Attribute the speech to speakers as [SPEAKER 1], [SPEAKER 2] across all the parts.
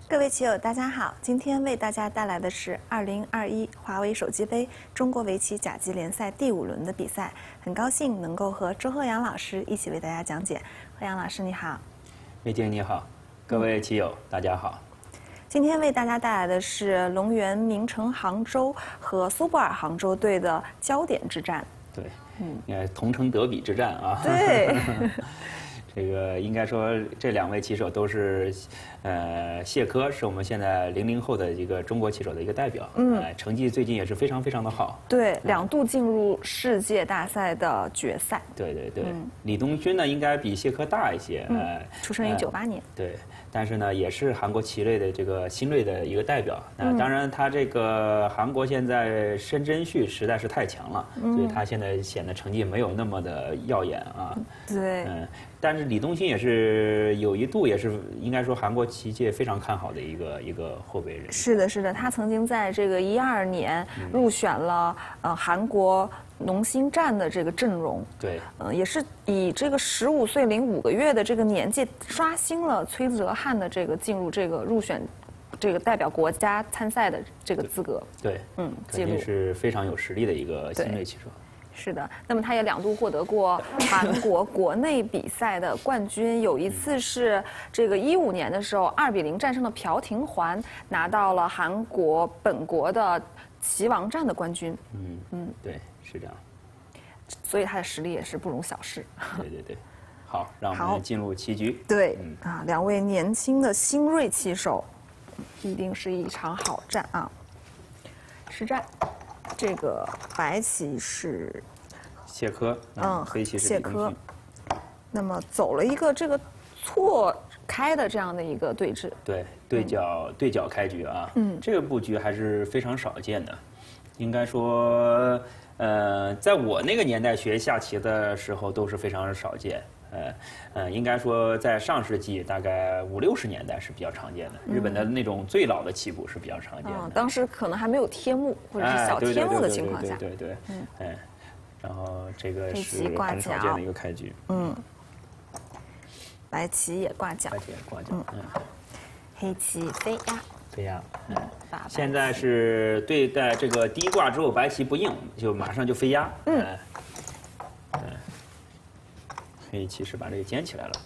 [SPEAKER 1] 各位棋友，大家好！今天为大家带来的是2021华为手机杯中国围棋甲级联赛第5轮的比赛。很高兴能够和周鹤阳老师一起为大家讲解。鹤阳老师你好，
[SPEAKER 2] 魏晶你好，各位棋友大家好。
[SPEAKER 1] 今天为大家带来的是龙源名城杭州和苏泊尔杭州队的焦点之战。
[SPEAKER 2] 对，同城德比之战啊。
[SPEAKER 1] 对。
[SPEAKER 2] 这个应该说，这2位棋手都是，谢科是我们现在00后的一个中国棋手的一个代表，成绩最近也是非常非常的好。
[SPEAKER 1] 对，2度进入世界大赛的决赛。
[SPEAKER 2] 对对对，李东勋呢应该比谢科大一些，
[SPEAKER 1] 出生于98年。
[SPEAKER 2] 对，但是呢也是韩国棋类的这个新锐的一个代表。当然他这个韩国现在申真谞实在是太强了，所以他现在显得成绩没有那么的耀眼啊。
[SPEAKER 1] 对，
[SPEAKER 2] 但是李东勋也是有一度也是应该说韩国棋界非常看好的一个后备人。
[SPEAKER 1] 是的，是的，他曾经在这个12年入选了韩国农心战的这个阵容。
[SPEAKER 2] 对，
[SPEAKER 1] 也是以这个15岁零5个月的这个年纪刷新了崔泽汉的这个进入这个入选这个代表国家参赛的这个资格。
[SPEAKER 2] 对，肯定是非常有实力的一个新锐棋手。
[SPEAKER 1] 是的，那么他也2度获得过韩国国内比赛的冠军，有一次是这个15年的时候2比0战胜了朴廷桓，拿到了韩国本国的棋王战的冠军。
[SPEAKER 2] 对，是这样。
[SPEAKER 1] 所以他的实力也是不容小视。
[SPEAKER 2] 对对对，好，让我们进入棋局。
[SPEAKER 1] 对，2位年轻的新锐棋手，一定是一场好战啊！实战。这个白棋是
[SPEAKER 2] 谢科，黑棋是
[SPEAKER 1] 谢科。那么走了一个这个错开的这样的一个对峙。
[SPEAKER 2] 对，对角开局啊。这个布局还是非常少见的。应该说，在我那个年代学下棋的时候都是非常少见。应该说在上世纪大概50、60年代是比较常见的，日本的那种最老的棋谱是比较常见的。
[SPEAKER 1] 当时可能还没有贴幕或者是小贴幕的情况下。
[SPEAKER 2] 对，然后这个是很少见的一个开局。
[SPEAKER 1] 白棋也挂角。
[SPEAKER 2] 白棋也挂角。
[SPEAKER 1] 黑棋飞压。
[SPEAKER 2] 飞压。现在是对待这个第一挂之后，白棋不应，就马上就飞压。黑棋是把这个捡起来了。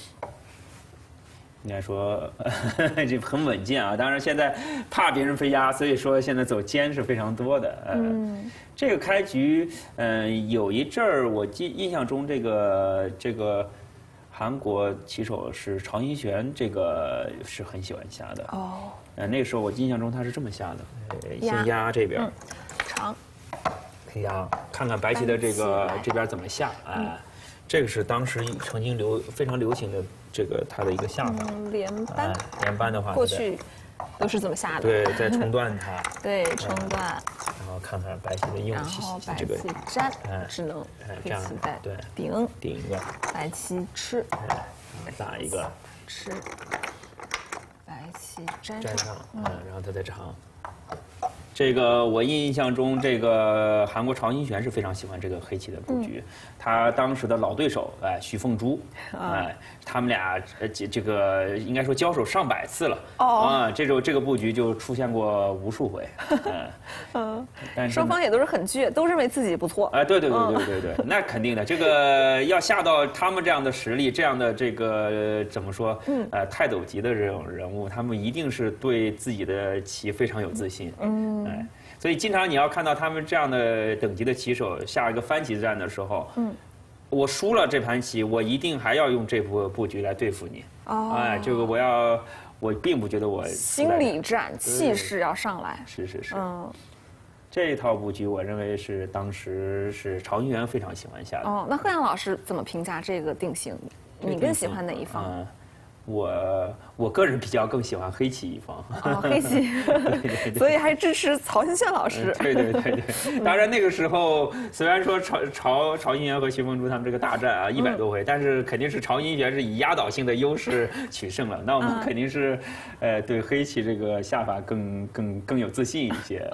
[SPEAKER 2] 应该说这很稳健啊。当然现在怕别人飞压，所以说现在走尖是非常多的。这个开局，有一阵儿我印象中这个韩国棋手是曹新璇，这个是很喜欢下的。那个时候我印象中他是这么下的，先压这边，
[SPEAKER 1] 长，
[SPEAKER 2] 压，看看白棋的这边怎么下。这个是当时曾经非常流行的这个它的一个下法。
[SPEAKER 1] 连扳。
[SPEAKER 2] 连扳的话，
[SPEAKER 1] 过去都是这么下的。
[SPEAKER 2] 对，再冲断它。
[SPEAKER 1] 对，冲断。
[SPEAKER 2] 然后看看白棋的用气，
[SPEAKER 1] 这个粘，只能
[SPEAKER 2] 这样对
[SPEAKER 1] 顶
[SPEAKER 2] 一个，
[SPEAKER 1] 白棋吃，
[SPEAKER 2] 打一个
[SPEAKER 1] 吃，白棋粘
[SPEAKER 2] 上，然后它再长。这个我印象中，这个韩国曹新璇是非常喜欢这个黑棋的布局。他当时的老对手许凤珠，他们俩这个应该说交手上百次了。这个布局就出现过无数回。但是
[SPEAKER 1] 双方也都是很倔，都认为自己不错。
[SPEAKER 2] 对，那肯定的。这个要下到他们这样的实力，这样的这个怎么说？泰斗级的这种人物，他们一定是对自己的棋非常有自信。所以经常你要看到他们这样的等级的棋手下一个翻棋战的时候，我输了这盘棋，我一定还要用这布局来对付你。这个我并不觉得我
[SPEAKER 1] 心理战气势要上来。
[SPEAKER 2] 是。这一套布局，我认为是当时是曹新璇非常喜欢下的。
[SPEAKER 1] 那鹤阳老师怎么评价这个定型？你更喜欢哪一方？
[SPEAKER 2] 我个人更喜欢黑棋一方。
[SPEAKER 1] 黑棋，所以还支持曹新璇老师。
[SPEAKER 2] 对。当然那个时候虽然说曹新璇和徐凤珠他们这个大战100多回，但是肯定是曹新璇是以压倒性的优势取胜了。那我们肯定是对黑棋这个下法更有自信一些。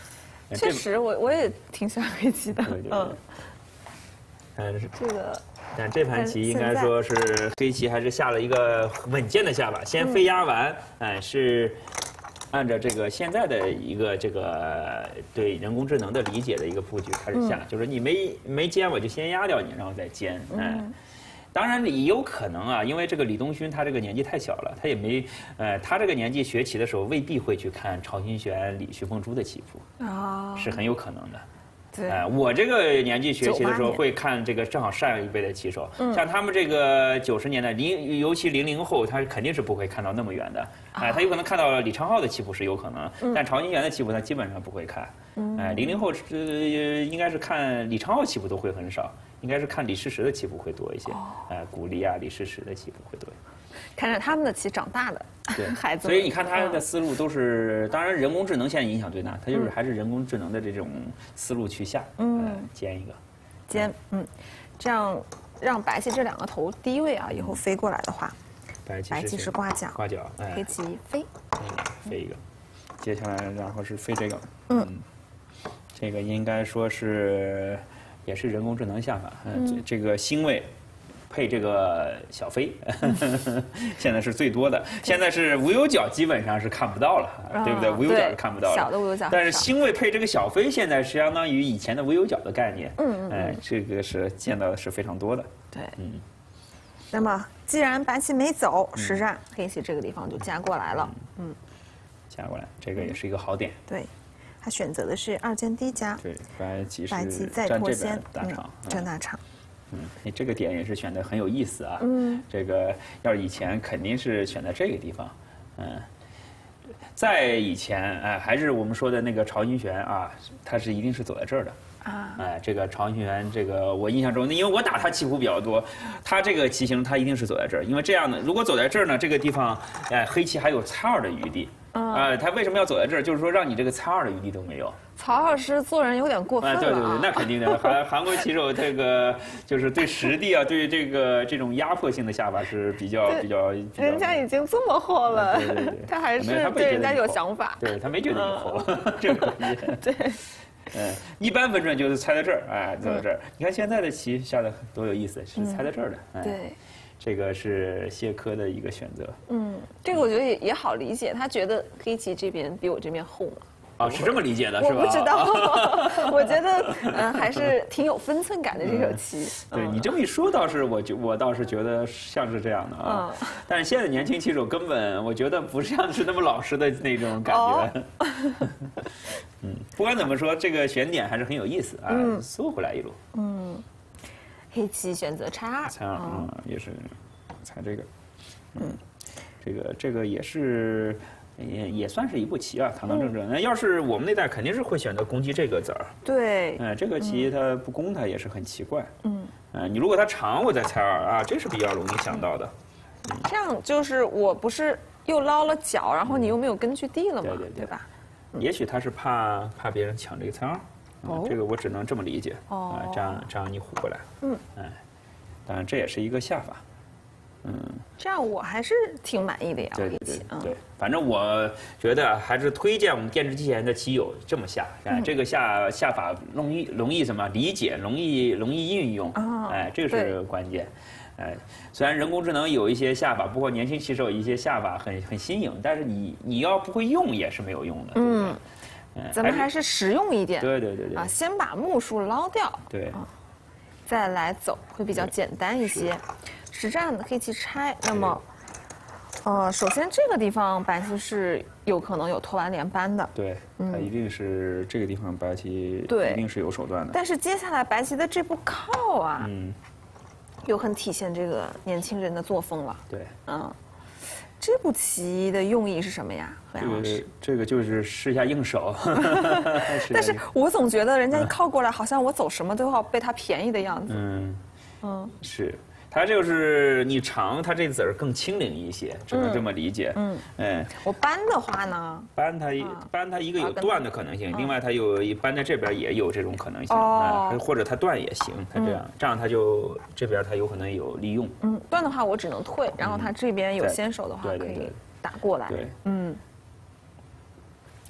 [SPEAKER 1] 确实，我也挺喜欢黑棋的。
[SPEAKER 2] 对。
[SPEAKER 1] 这个。
[SPEAKER 2] 但这盘棋应该说是黑棋还是下了一个稳健的下法，先飞压完，是按照这个现在的一个这个对人工智能的理解的一个布局开始下，就是你没尖我就先压掉你，然后再尖，当然也有可能啊，因为这个李东勋他这个年纪太小了，他也没，他这个年纪学棋的时候未必会去看曹新玄、徐凤珠的棋谱啊，是很有可能的。
[SPEAKER 1] 对，
[SPEAKER 2] 我这个年纪学棋的时候会看这个正好上一辈的棋手，像他们这个90年代尤其00后，他肯定是不会看到那么远的，他有可能看到李昌镐的棋谱是有可能，但曹新玄的棋谱他基本上不会看，00后应该是看李昌镐棋谱都会很少，应该是看李世石的棋谱会多一些，古力啊、李世石的棋谱会多一些。
[SPEAKER 1] 看着他们的棋长大的孩子，
[SPEAKER 2] 所以你看他的思路都是，当然人工智能现在影响最大，他就是还是人工智能的这种思路去下，尖一个，
[SPEAKER 1] 这样让白棋这2个头低位啊，以后飞过来的话，白棋是挂角，黑棋飞，
[SPEAKER 2] 飞一个，接下来然后是飞这个，这个应该说是也是人工智能下法，这个星位。配这个小飞，现在是最多的。现在是无忧角基本上是看不到了，对不对？无忧角是看不到了，
[SPEAKER 1] 小的无忧角。
[SPEAKER 2] 但是星位配这个小飞，现在是相当于以前的无忧角的概念。这个是见到的是非常多的。
[SPEAKER 1] 对，那么既然白棋没走，实战黑棋这个地方就夹过来了。
[SPEAKER 2] 夹过来，这个也是一个好点。
[SPEAKER 1] 对，他选择的是2间低夹。
[SPEAKER 2] 对，白棋
[SPEAKER 1] 再脱先，
[SPEAKER 2] 大场，
[SPEAKER 1] 占大场。
[SPEAKER 2] 你这个点也是选的很有意思啊。这个要是以前肯定是选在这个地方，在以前还是我们说的那个曹新玄啊，他是一定是走在这儿的啊。这个曹新玄，这个我印象中，因为我打他棋谱比较多，他这个棋形他一定是走在这儿，因为这样的如果走在这儿呢，这个地方黑棋还有猜2的余地。他为什么要走在这儿？就是说让你这个猜2的余地都没有。
[SPEAKER 1] 曹老师做人有点过分了。
[SPEAKER 2] 对，那肯定的。韩国棋手这个就是对实地啊，对这种压迫性的下法是比较。
[SPEAKER 1] 人家已经这么厚了，
[SPEAKER 2] 对，
[SPEAKER 1] 他还是对人家有想法。
[SPEAKER 2] 对他没觉得你厚，这个东西。
[SPEAKER 1] 对。
[SPEAKER 2] 一般分寸就是猜在这儿，走在这儿。你看现在的棋下的多有意思，是猜在这儿的。
[SPEAKER 1] 对。
[SPEAKER 2] 这个是谢科的一个选择。
[SPEAKER 1] 这个我觉得也好理解，他觉得黑棋这边比我这边厚嘛。
[SPEAKER 2] 是这么理解的，是吧？
[SPEAKER 1] 我不知道，我觉得还是挺有分寸感的这手棋。
[SPEAKER 2] 对你这么一说，倒是我倒是觉得像是这样的啊。但是现在年轻棋手根本我觉得不像是那么老实的那种感觉。不管怎么说，这个选点还是很有意思啊，缩回来一路。
[SPEAKER 1] 黑棋选择拆2，
[SPEAKER 2] 拆2，也是猜这个，这个也是也算是一步棋啊，堂堂正正。那要是我们那代肯定是会选择攻击这个子儿。
[SPEAKER 1] 对，
[SPEAKER 2] 这个棋它不攻它也是很奇怪。你如果它长，我再猜2啊，这是比较容易想到的。
[SPEAKER 1] 这样就是我不是又捞了角，然后你又没有根据地了嘛，对吧？
[SPEAKER 2] 也许他是怕别人抢这个猜2。这个我只能这么理解。这样你虎过来。当然这也是一个下法。
[SPEAKER 1] 这样我还是挺满意的呀。
[SPEAKER 2] 对，反正我觉得还是推荐我们电视机前的棋友这么下。这个下法容易什么理解，容易运用。这个是关键。虽然人工智能有一些下法，包括年轻棋手一些下法很新颖，但是你要不会用也是没有用的。
[SPEAKER 1] 咱们还是实用一点。
[SPEAKER 2] 对。
[SPEAKER 1] 先把目数捞掉。
[SPEAKER 2] 对。
[SPEAKER 1] 再来走会比较简单一些。实战黑棋拆，那么，首先这个地方白棋是有可能有拖完连扳的。
[SPEAKER 2] 对，它一定是这个地方白棋一定是有手段的。
[SPEAKER 1] 但是接下来白棋的这步靠啊，又很体现这个年轻人的作风了。
[SPEAKER 2] 对，
[SPEAKER 1] 这步棋的用意是什么呀，何阳老师？
[SPEAKER 2] 这个就是试一下应手。
[SPEAKER 1] 但是我总觉得人家一靠过来，好像我走什么都要被他便宜的样子。
[SPEAKER 2] 是。它就是你长，它这子儿更轻灵一些，只能这么理解。
[SPEAKER 1] 我搬的话呢？
[SPEAKER 2] 搬它一个有断的可能性，另外它有搬在这边也有这种可能性或者它断也行，它这样它就这边它有可能有利用。
[SPEAKER 1] 断的话我只能退，然后它这边有先手的话可以打过来。
[SPEAKER 2] 对，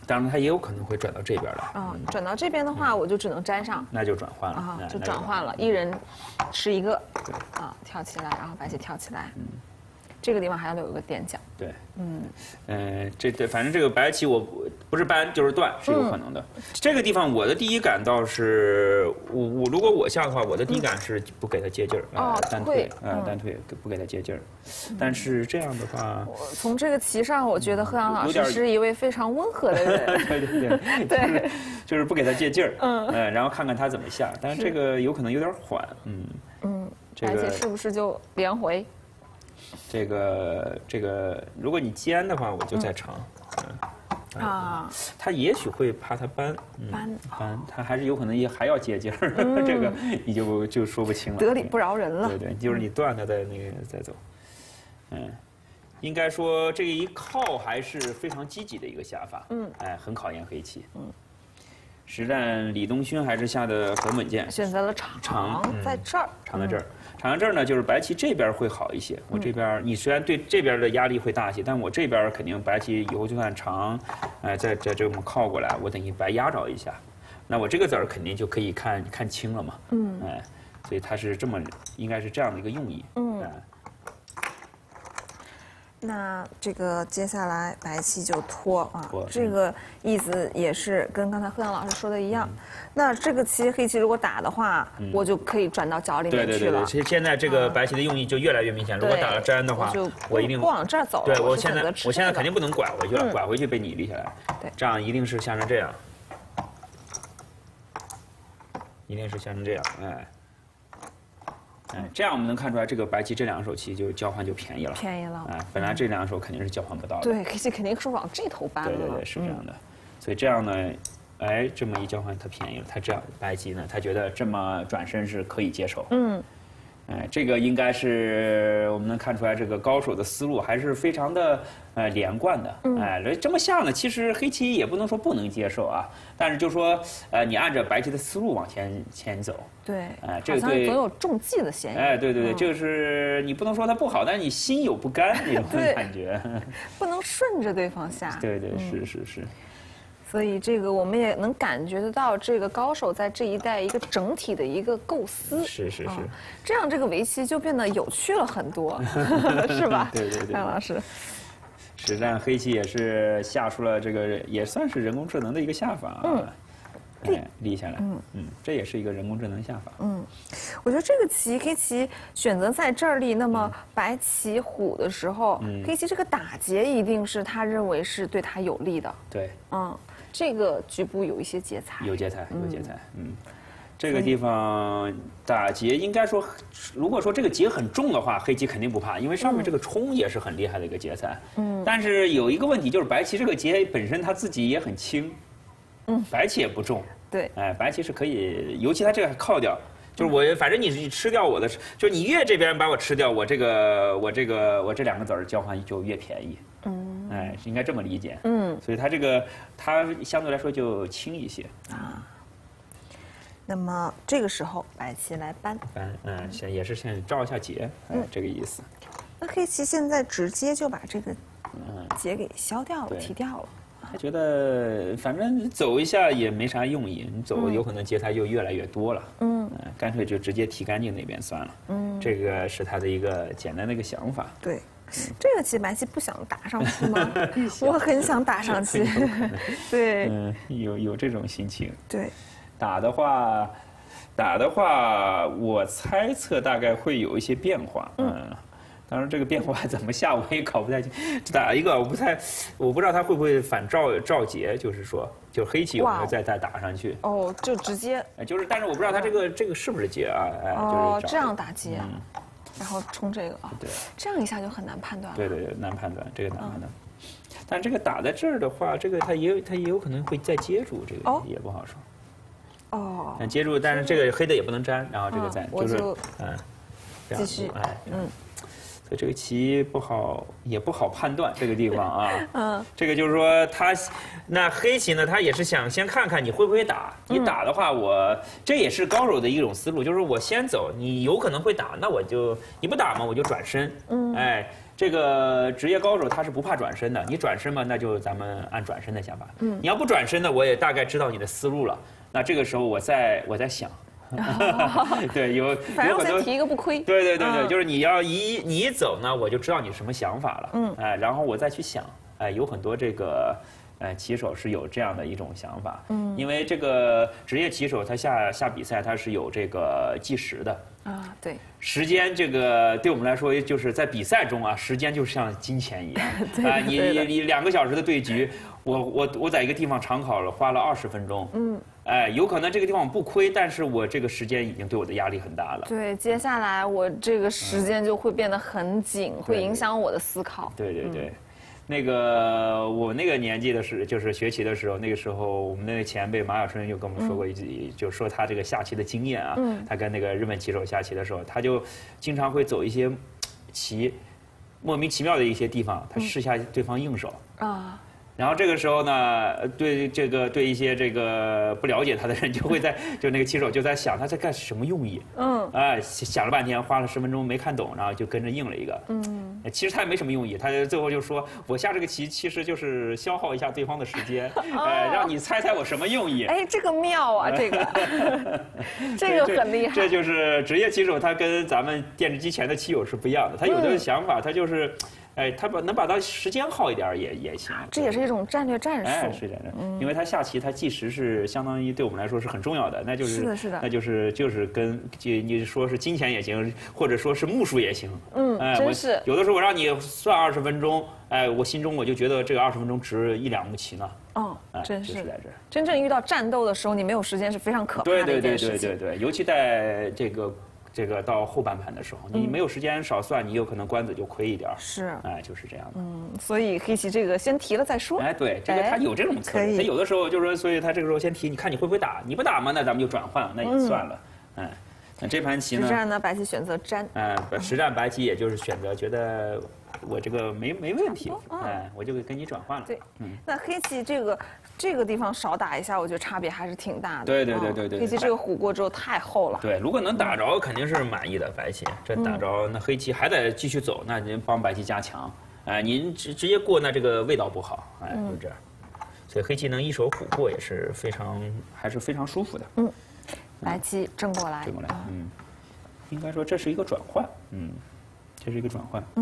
[SPEAKER 2] 当然它也有可能会转到这边来。
[SPEAKER 1] 转到这边的话，我就只能粘上。
[SPEAKER 2] 那就转换了
[SPEAKER 1] 啊，就转换了，一人吃一个。对。啊，跳起来，然后白棋跳起来。这个地方还要有一个垫脚。
[SPEAKER 2] 对。反正这个白棋我不是搬就是断是有可能的。这个地方我的第一感倒是如果我下的话，我的第一感是不给他接劲儿，单退，单退不给他接劲儿。但是这样的话，
[SPEAKER 1] 从这个棋上，我觉得贺阳老师是一位非常温和的人。
[SPEAKER 2] 对，就是不给他接劲儿，然后看看他怎么下。但是这个有可能有点缓，
[SPEAKER 1] 白棋是不是就连回？
[SPEAKER 2] 这个，如果你尖的话，我就再长。他也许会怕他搬，他还是有可能也还要接劲儿，这个你就说不清了。
[SPEAKER 1] 得理不饶人了。
[SPEAKER 2] 对，就是你断他再再走。应该说这一靠还是非常积极的一个下法。很考验黑棋。实战李东勋还是下的很稳健，
[SPEAKER 1] 选择了长在这儿，
[SPEAKER 2] 长在这儿。长在这儿呢，就是白棋这边会好一些。我这边你虽然对这边的压力会大一些，但我这边肯定白棋以后就算长，再这么靠过来，我等于白压着一下，那我这个子儿肯定就可以看清了嘛。所以它是应该是这样的一个用意。
[SPEAKER 1] 那这个接下来白棋就拖啊，这个意思也是跟刚才贺阳老师说的一样。那这个棋黑棋如果打的话，我就可以转到角里面去了。
[SPEAKER 2] 对，现在这个白棋的用意就越来越明显。如果打了粘的话，我一定
[SPEAKER 1] 不往这儿走。
[SPEAKER 2] 对，我现在肯定不能拐回去了，拐回去被你立下来。
[SPEAKER 1] 对，
[SPEAKER 2] 这样一定是下成这样，一定是下成这样，这样我们能看出来，这个白棋这两手棋就交换就便宜了。本来这两手肯定是交换不到的。
[SPEAKER 1] 对，黑棋肯定是往这头搬了。
[SPEAKER 2] 对，是这样的。所以这样呢，这么一交换，它便宜了。它这样白棋呢，他觉得这么转身是可以接受。这个应该是我们能看出来，这个高手的思路还是非常的连贯的。这么下呢，其实黑棋也不能说不能接受啊，但是就说你按照白棋的思路往前走。
[SPEAKER 1] 对，
[SPEAKER 2] 这个对
[SPEAKER 1] 总有中计的嫌疑。
[SPEAKER 2] 对，就是你不能说它不好，但是你心有不甘那种感觉。
[SPEAKER 1] 不能顺着对方下。
[SPEAKER 2] 对，是。
[SPEAKER 1] 所以这个我们也能感觉得到，这个高手在这一代一个整体的一个构思。
[SPEAKER 2] 是。
[SPEAKER 1] 这样这个围棋就变得有趣了很多，是吧？
[SPEAKER 2] 对。
[SPEAKER 1] 杨老师，
[SPEAKER 2] 实战黑棋也是下出了这个也算是人工智能的一个下法立下来。这也是一个人工智能下法。
[SPEAKER 1] 我觉得这个棋黑棋选择在这儿立，那么白棋虎的时候，黑棋这个打劫一定是他认为是对他有利的。
[SPEAKER 2] 对。
[SPEAKER 1] 这个局部有一些劫财。
[SPEAKER 2] 有劫财。这个地方打劫应该说，如果说这个劫很重的话，黑棋肯定不怕，因为上面这个冲也是很厉害的一个劫财。但是有一个问题就是白棋这个劫本身他自己也很轻。白棋也不重。
[SPEAKER 1] 对。
[SPEAKER 2] 白棋是可以，尤其他这个还靠掉，就是反正你吃掉我的，就是你越这边把我吃掉，我这两个子儿交换就越便宜。应该这么理解。所以它相对来说就轻一些。
[SPEAKER 1] 那么这个时候白棋来搬，
[SPEAKER 2] 也是先照一下劫，这个意思。
[SPEAKER 1] 那黑棋现在直接就把这个劫给消掉了，提掉了。
[SPEAKER 2] 他觉得反正走一下也没啥用意，你走有可能劫财就越来越多了。干脆就直接提干净那边算了。这个是他的一个简单的一个想法。
[SPEAKER 1] 对。这个棋白棋不想打上去吗？我很想打上去。对。
[SPEAKER 2] 有这种心情。
[SPEAKER 1] 对。
[SPEAKER 2] 打的话，我猜测大概会有一些变化。当然这个变化怎么下我也搞不太清。打一个我不知道他会不会反照劫，就是说，就黑棋有没有再打上去？
[SPEAKER 1] 就直接。
[SPEAKER 2] 但是我不知道他这个是不是劫啊？
[SPEAKER 1] 这样打劫。然后冲这个对，这样一下就很难判断了。
[SPEAKER 2] 对，难判断，这个难判断。但这个打在这儿的话，这个他也有可能会再接住，这个也不好说。但接住，但是这个黑的也不能粘，然后这个再
[SPEAKER 1] 继续。
[SPEAKER 2] 所以这个棋不好，也不好判断这个地方啊。这个就是说那黑棋呢，他也是想先看看你会不会打。你打的话，这也是高手的一种思路，就是我先走，你有可能会打，那你不打嘛，我就转身。哎，这个职业高手他是不怕转身的，你转身嘛，那就咱们按转身的想法。你要不转身呢，我也大概知道你的思路了。那这个时候我在想。对，
[SPEAKER 1] 反正先提一个不亏。
[SPEAKER 2] 对，就是你一走呢，我就知道你什么想法了。哎，然后我再去想，哎，有很多这个棋手是有这样的一种想法。因为这个职业棋手他下比赛他是有这个计时的。
[SPEAKER 1] 啊，对，
[SPEAKER 2] 时间这个对我们来说，就是在比赛中啊，时间就像金钱一样。你2个小时的对局，我在一个地方长考了，花了20分钟。哎，有可能这个地方不亏，但是我这个时间已经对我的压力很大了。
[SPEAKER 1] 对，接下来我这个时间就会变得很紧，会影响我的思考。
[SPEAKER 2] 对。那个我那个年纪就是学棋的时候，那个时候我们那个前辈马晓春就跟我们说过一句，就说他这个下棋的经验啊。他跟那个日本棋手下棋的时候，他就经常会走一些棋莫名其妙的一些地方，他试下对方应手啊。然后这个时候呢，对一些这个不了解他的人，就那个棋手就在想他在干什么用意。想了半天，花了10分钟没看懂，然后就跟着应了一个。其实他也没什么用意，他最后就说我下这个棋其实就是消耗一下对方的时间，让你猜猜我什么用意。
[SPEAKER 1] 哎，这个妙啊，这个这个很厉害。
[SPEAKER 2] 这就是职业棋手，他跟咱们电视机前的棋友是不一样的，他有的想法他就是。哎，他能把他时间耗一点也行，
[SPEAKER 1] 这也是一种战略战术。
[SPEAKER 2] 哎，是的，因为他下棋，他计时是相当于对我们来说是很重要的，那就是
[SPEAKER 1] 是的，
[SPEAKER 2] 那就是跟你说是金钱也行，或者说是目数也行。
[SPEAKER 1] 真是
[SPEAKER 2] 有的时候我让你算20分钟，哎，我心中我就觉得这个20分钟值1-2目棋呢。
[SPEAKER 1] 真是
[SPEAKER 2] 在这。
[SPEAKER 1] 真正遇到战斗的时候，你没有时间是非常可怕的一件事情。
[SPEAKER 2] 对，尤其在这个到后半盘的时候，你没有时间少算，你有可能官子就亏一点。
[SPEAKER 1] 是，
[SPEAKER 2] 哎，就是这样的。
[SPEAKER 1] 所以黑棋这个先提了再说。
[SPEAKER 2] 哎，对，这个他有这种策略，他有的时候就是说，所以他这个时候先提，你看你会不会打？你不打嘛，那咱们就转换，那也算了。哎，那这盘棋呢？
[SPEAKER 1] 实战呢，白棋选择粘。
[SPEAKER 2] 实战白棋也就是选择觉得我这个没问题，哎，我就跟你转换了。
[SPEAKER 1] 对，那黑棋这个地方少打一下，我觉得差别还是挺大的。
[SPEAKER 2] 对。
[SPEAKER 1] 黑棋这个虎过之后太厚了。
[SPEAKER 2] 对，如果能打着，肯定是满意的。白棋这打着，那黑棋还得继续走，那您帮白棋加强。哎，您直接过，那这个味道不好。哎，就这样。所以黑棋能一手虎过也是还是非常舒服的。
[SPEAKER 1] 白棋正过来。
[SPEAKER 2] 应该说这是一个转换。这是一个转换。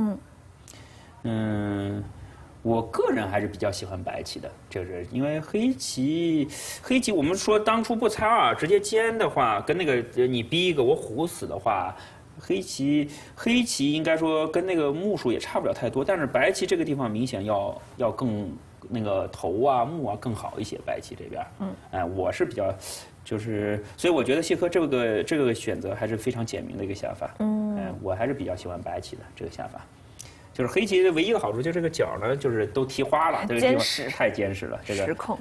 [SPEAKER 2] 我个人还是比较喜欢白棋的，就是因为黑棋我们说当初不猜2直接尖的话，跟那个你逼一个我虎死的话，黑棋应该说跟那个目数也差不了太多，但是白棋这个地方明显要更那个头啊目啊更好一些，白棋这边。哎，我是比较所以我觉得谢科这个选择还是非常简明的一个下法。我还是比较喜欢白棋的这个下法。就是黑棋的唯一的好处，就这个角呢，就是都提花了，这个地方太坚实了，这个
[SPEAKER 1] 实控。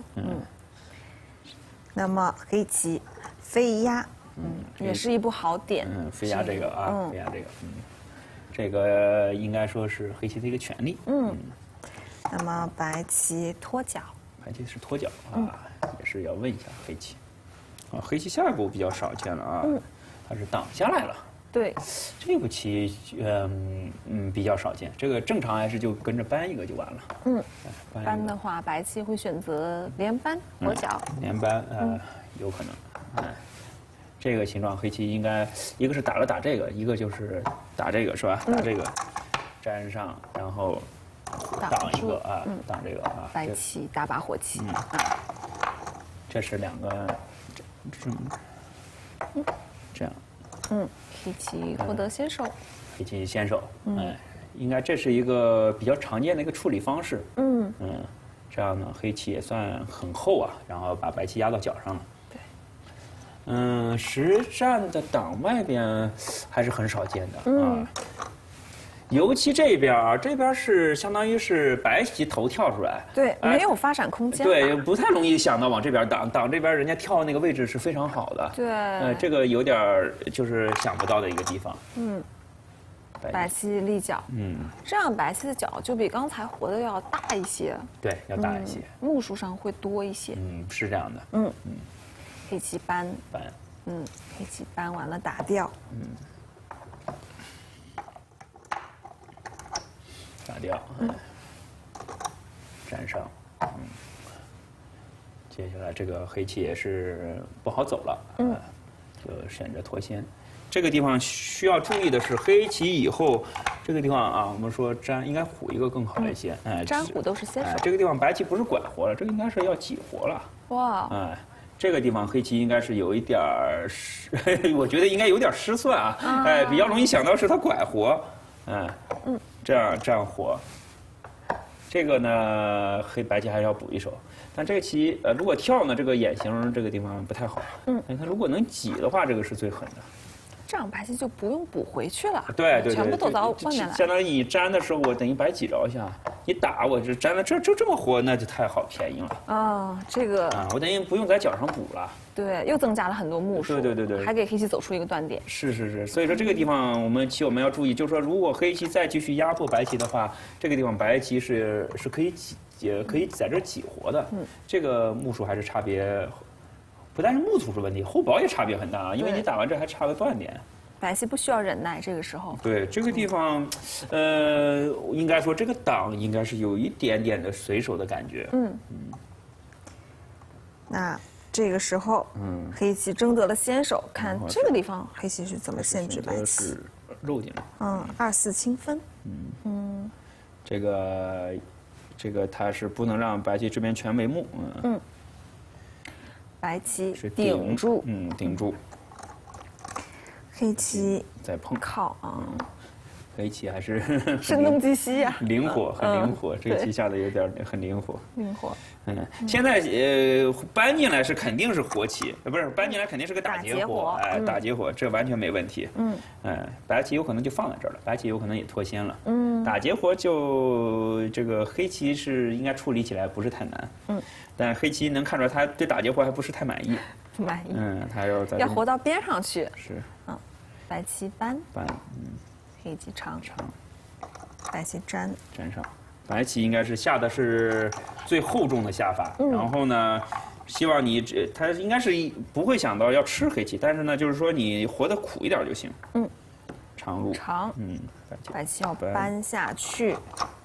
[SPEAKER 1] 那么黑棋飞压，也是一步好点。
[SPEAKER 2] 飞压这个啊，飞压这个，这个应该说是黑棋的一个权利。
[SPEAKER 1] 那么白棋脱角，
[SPEAKER 2] 白棋是脱角啊，也是要问一下黑棋。黑棋下一步比较少见了啊，它是挡下来了。
[SPEAKER 1] 对，
[SPEAKER 2] 这步棋比较少见，这个正常还是就跟着搬一个就完了。
[SPEAKER 1] 搬的话，白棋会选择连搬活角。
[SPEAKER 2] 连搬有可能。这个形状黑棋应该一个是打这个，一个就是打这个是吧？打这个粘上，然后挡一个啊，挡这个啊。
[SPEAKER 1] 白棋打把火棋。
[SPEAKER 2] 这是2个，这样。
[SPEAKER 1] 黑棋获得先手。
[SPEAKER 2] 黑棋先手，应该这是一个比较常见的一个处理方式。这样呢，黑棋也算很厚啊，然后把白棋压到角上了。对。实战的挡外边还是很少见的啊。尤其这边啊，这边是相当于是白棋头跳出来，
[SPEAKER 1] 对，没有发展空间。
[SPEAKER 2] 对，不太容易想到往这边挡这边，人家跳那个位置是非常好的。
[SPEAKER 1] 对，
[SPEAKER 2] 这个有点就是想不到的一个地方。
[SPEAKER 1] 白棋立角，这样白棋的角就比刚才活的要大一些，
[SPEAKER 2] 对，要大一些，
[SPEAKER 1] 目数上会多一些，
[SPEAKER 2] 是这样的，
[SPEAKER 1] 黑棋搬，黑棋搬完了打掉，
[SPEAKER 2] 打掉，粘上，接下来这个黑棋也是不好走了，就选择脱先。这个地方需要注意的是，黑棋以后这个地方啊，我们说粘应该虎一个更好一些，
[SPEAKER 1] 粘虎都是先手。
[SPEAKER 2] 这个地方白棋不是拐活了，这个应该是要挤活了。
[SPEAKER 1] 哇，
[SPEAKER 2] 这个地方黑棋应该是有一点儿我觉得应该有点失算啊，比较容易想到是他拐活，这样活。这个呢，白棋还是要补一手，但这个棋如果跳呢，这个眼型这个地方不太好。你看如果能挤的话，这个是最狠的。
[SPEAKER 1] 这样白棋就不用补回去了，
[SPEAKER 2] 对，
[SPEAKER 1] 全部都到外面来。
[SPEAKER 2] 相当于你粘的时候，我等于白挤着一下，你打我就粘的这么活，那就太好便宜了。
[SPEAKER 1] 这个
[SPEAKER 2] 我等于不用在角上补了。
[SPEAKER 1] 对，又增加了很多目数。
[SPEAKER 2] 对，
[SPEAKER 1] 还给黑棋走出一个断点。
[SPEAKER 2] 是，所以说这个地方我们要注意，就是说如果黑棋再继续压迫白棋的话，这个地方白棋是可以在这挤活的。这个目数还是差别。不但是目数是问题，后薄也差别很大啊，因为你打完这还差个断点。
[SPEAKER 1] 白棋不需要忍耐，这个时候。
[SPEAKER 2] 对这个地方，应该说这个挡应该是有一点点的随手的感觉。
[SPEAKER 1] 那这个时候，黑棋争得了先手，看这个地方黑棋是怎么限制白棋。
[SPEAKER 2] 是肉进来。
[SPEAKER 1] 2、4清分。
[SPEAKER 2] 这个它是不能让白棋这边全为目。
[SPEAKER 1] 白棋顶住，
[SPEAKER 2] 顶住。
[SPEAKER 1] 黑棋
[SPEAKER 2] 再碰
[SPEAKER 1] 靠啊，
[SPEAKER 2] 黑棋还是
[SPEAKER 1] 声东击西呀，
[SPEAKER 2] 灵活，很灵活。这个棋下的有点很灵活。
[SPEAKER 1] 灵活。
[SPEAKER 2] 现在搬进来是肯定是活棋，不是搬进来肯定是个打劫活，打劫活这完全没问题。白棋有可能就放在这儿了，白棋有可能也脱先了。打劫活就这个黑棋是应该处理起来不是太难。但黑棋能看出来他对打劫活还不是太满意。
[SPEAKER 1] 不满意。
[SPEAKER 2] 他要
[SPEAKER 1] 活到边上去。
[SPEAKER 2] 是。
[SPEAKER 1] 白棋搬。黑棋长。白棋粘
[SPEAKER 2] 上。白棋应该是下的是最厚重的下法，然后呢，希望你他应该是不会想到要吃黑棋，但是呢，就是说你活得苦一点就行。长路。
[SPEAKER 1] 白棋要搬下去。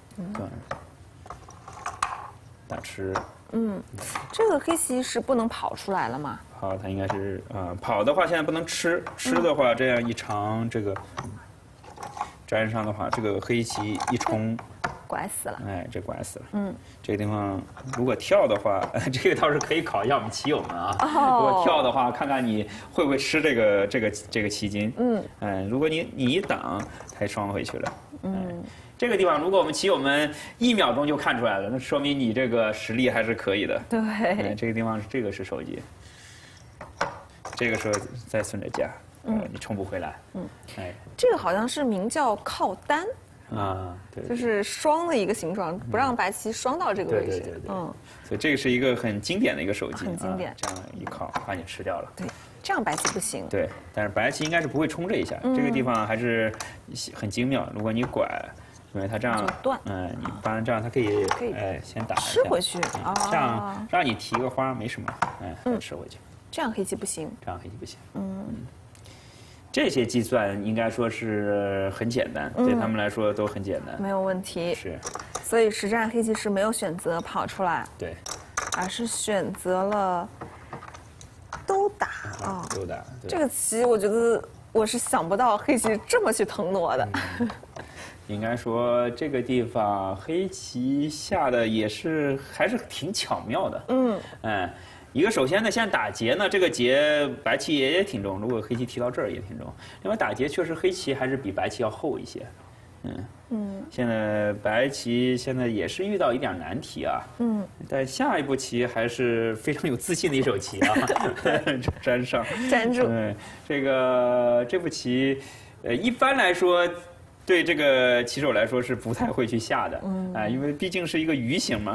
[SPEAKER 2] 打吃。
[SPEAKER 1] 这个黑棋是不能跑出来了吗？
[SPEAKER 2] 好，它应该是跑的话现在不能吃，吃的话这样一长这个粘上的话，这个黑棋一冲。
[SPEAKER 1] 拐死了，
[SPEAKER 2] 这拐死了。这个地方如果跳的话，这个倒是可以考一下我们棋友们啊。如果跳的话，看看你会不会吃这个棋筋。如果你一挡，它双回去了。这个地方如果我们棋友们1秒钟就看出来了，那说明你这个实力还是可以的。
[SPEAKER 1] 对，
[SPEAKER 2] 这个地方这个是手级，这个时候再顺着夹，你冲不回来。
[SPEAKER 1] 这个好像是名叫靠单。
[SPEAKER 2] 对，
[SPEAKER 1] 就是双的一个形状，不让白棋双到这个位置。
[SPEAKER 2] 对，所以这个是一个很经典的一个手技，
[SPEAKER 1] 很经典。
[SPEAKER 2] 这样一靠把你吃掉了。
[SPEAKER 1] 对，这样白棋不行。
[SPEAKER 2] 对，但是白棋应该是不会冲这一下，这个地方还是很精妙。如果你拐，因为它这样
[SPEAKER 1] 断，
[SPEAKER 2] 你搬这样它可以先打一下
[SPEAKER 1] 吃回去，
[SPEAKER 2] 这样让你提个花没什么，再吃回去。
[SPEAKER 1] 这样黑棋不行。
[SPEAKER 2] 这样黑棋不行。这些计算应该说是很简单，对他们来说都很简单，
[SPEAKER 1] 没有问题。
[SPEAKER 2] 是，
[SPEAKER 1] 所以实战黑棋是没有选择跑出来，
[SPEAKER 2] 对，
[SPEAKER 1] 而是选择了都打
[SPEAKER 2] 都打。
[SPEAKER 1] 这个棋我觉得我是想不到黑棋这么去腾挪的。
[SPEAKER 2] 应该说这个地方黑棋下的还是挺巧妙的。一个首先呢，现在打劫呢，这个劫白棋也挺重，如果黑棋提到这儿也挺重。另外打劫确实黑棋还是比白棋要厚一些。现在白棋现在也是遇到一点难题啊。但下一步棋还是非常有自信的一手棋啊。粘上。
[SPEAKER 1] 粘住。
[SPEAKER 2] 这步棋，一般来说。对这个棋手来说是不太会去下的，因为毕竟是一个鱼形嘛，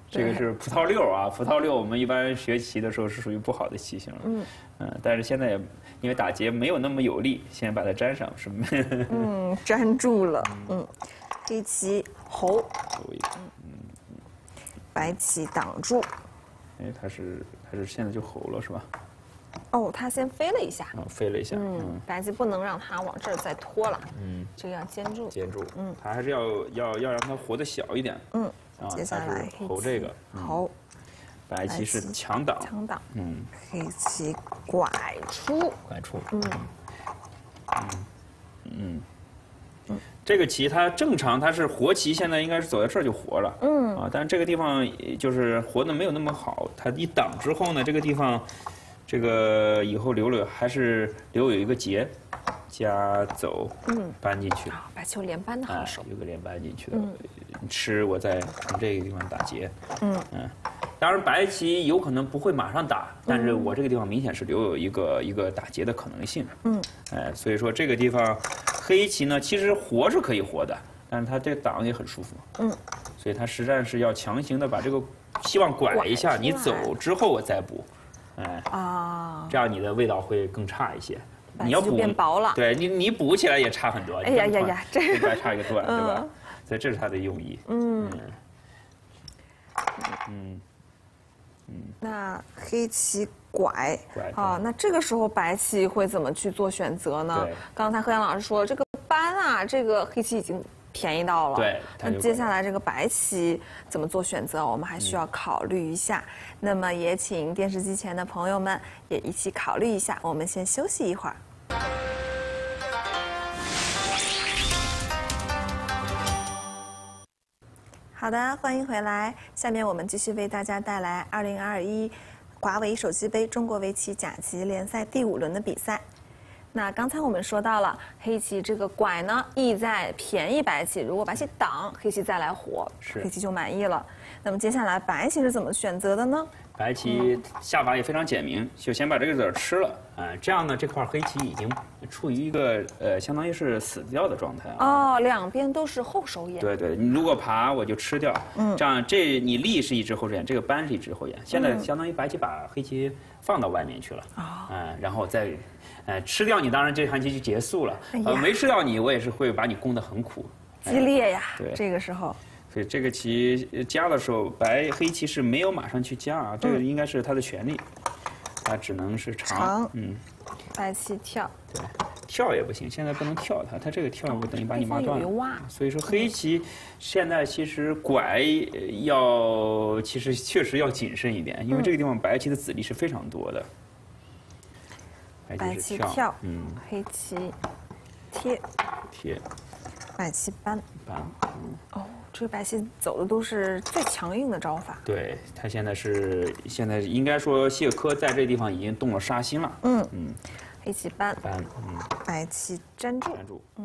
[SPEAKER 2] 这个是葡萄六啊，葡萄六我们一般学棋的时候是属于不好的棋型了。但是现在也因为打劫没有那么有力，先把它粘上是吗？
[SPEAKER 1] 粘住了。黑棋猴，白棋挡住。
[SPEAKER 2] 哎，他是现在就猴了是吧？
[SPEAKER 1] 哦，他先飞了一下。
[SPEAKER 2] 飞了一下。
[SPEAKER 1] 白棋不能让他往这儿再拖了。这个要坚住。
[SPEAKER 2] 坚住。他还是要让它活得小一点。
[SPEAKER 1] 接下来
[SPEAKER 2] 猴这个。
[SPEAKER 1] 猴。
[SPEAKER 2] 白棋是强挡。
[SPEAKER 1] 强挡。黑棋拐出。
[SPEAKER 2] 拐出。这个棋它正常，它是活棋，现在应该是走在这儿就活了。但是这个地方就是活的没有那么好，它一挡之后呢，这个地方，这个以后还是留有一个劫，加走，搬进去。
[SPEAKER 1] 白棋有连扳的好手。
[SPEAKER 2] 有个连扳进去的，吃我再从这个地方打劫。当然白棋有可能不会马上打，但是我这个地方明显是留有一个打劫的可能性。所以说这个地方黑棋呢，其实活是可以活的，但是它这个挡也很舒服。所以它实战是要强行的把这个希望拐一下，你走之后我再补。这样你的味道会更差一些。你要补
[SPEAKER 1] 变薄了。
[SPEAKER 2] 对你补起来也差很多。
[SPEAKER 1] 哎呀，
[SPEAKER 2] 这还差一个段，对吧？所以这是它的用意。
[SPEAKER 1] 那黑棋拐啊，那这个时候白棋会怎么去做选择呢？刚才何阳老师说了，这个扳啊，这个黑棋已经便宜到了。
[SPEAKER 2] 对。
[SPEAKER 1] 那接下来这个白棋怎么做选择，我们还需要考虑一下。那么也请电视机前的朋友们也一起考虑一下。我们先休息一会儿。好的，欢迎回来。下面我们继续为大家带来2021华为手机杯中国围棋甲级联赛第5轮的比赛。那刚才我们说到了黑棋这个拐呢，意在便宜白棋，如果白棋挡，黑棋再来活，黑棋就满意了。那么接下来白棋是怎么选择的呢？
[SPEAKER 2] 白棋下法也非常简明，就先把这个子儿吃了，这样呢，这块黑棋已经处于一个相当于是死掉的状态
[SPEAKER 1] 哦，两边都是后手眼。
[SPEAKER 2] 对，你如果爬我就吃掉，这样你立是一只后手眼，这个扳是一只后眼，现在相当于白棋把黑棋放到外面去了，然后再吃掉你，当然这盘棋就结束了。没吃掉你，我也是会把你攻得很苦，
[SPEAKER 1] 激烈呀。
[SPEAKER 2] 对，
[SPEAKER 1] 这个时候。
[SPEAKER 2] 所以这个棋加的时候，黑棋是没有马上去加这个应该是他的权利，他只能是长。
[SPEAKER 1] 白棋跳。
[SPEAKER 2] 对，跳也不行，现在不能跳它这个跳不等于把你挖断了。所以说黑棋现在其实拐其实确实要谨慎一点，因为这个地方白棋的子力是非常多的。
[SPEAKER 1] 白棋跳，黑棋贴，白棋扳。这个白棋走的都是最强硬的招法。对，
[SPEAKER 2] 他现在应该说谢科在这地方已经动了杀心了。
[SPEAKER 1] 黑棋扳，白棋粘住，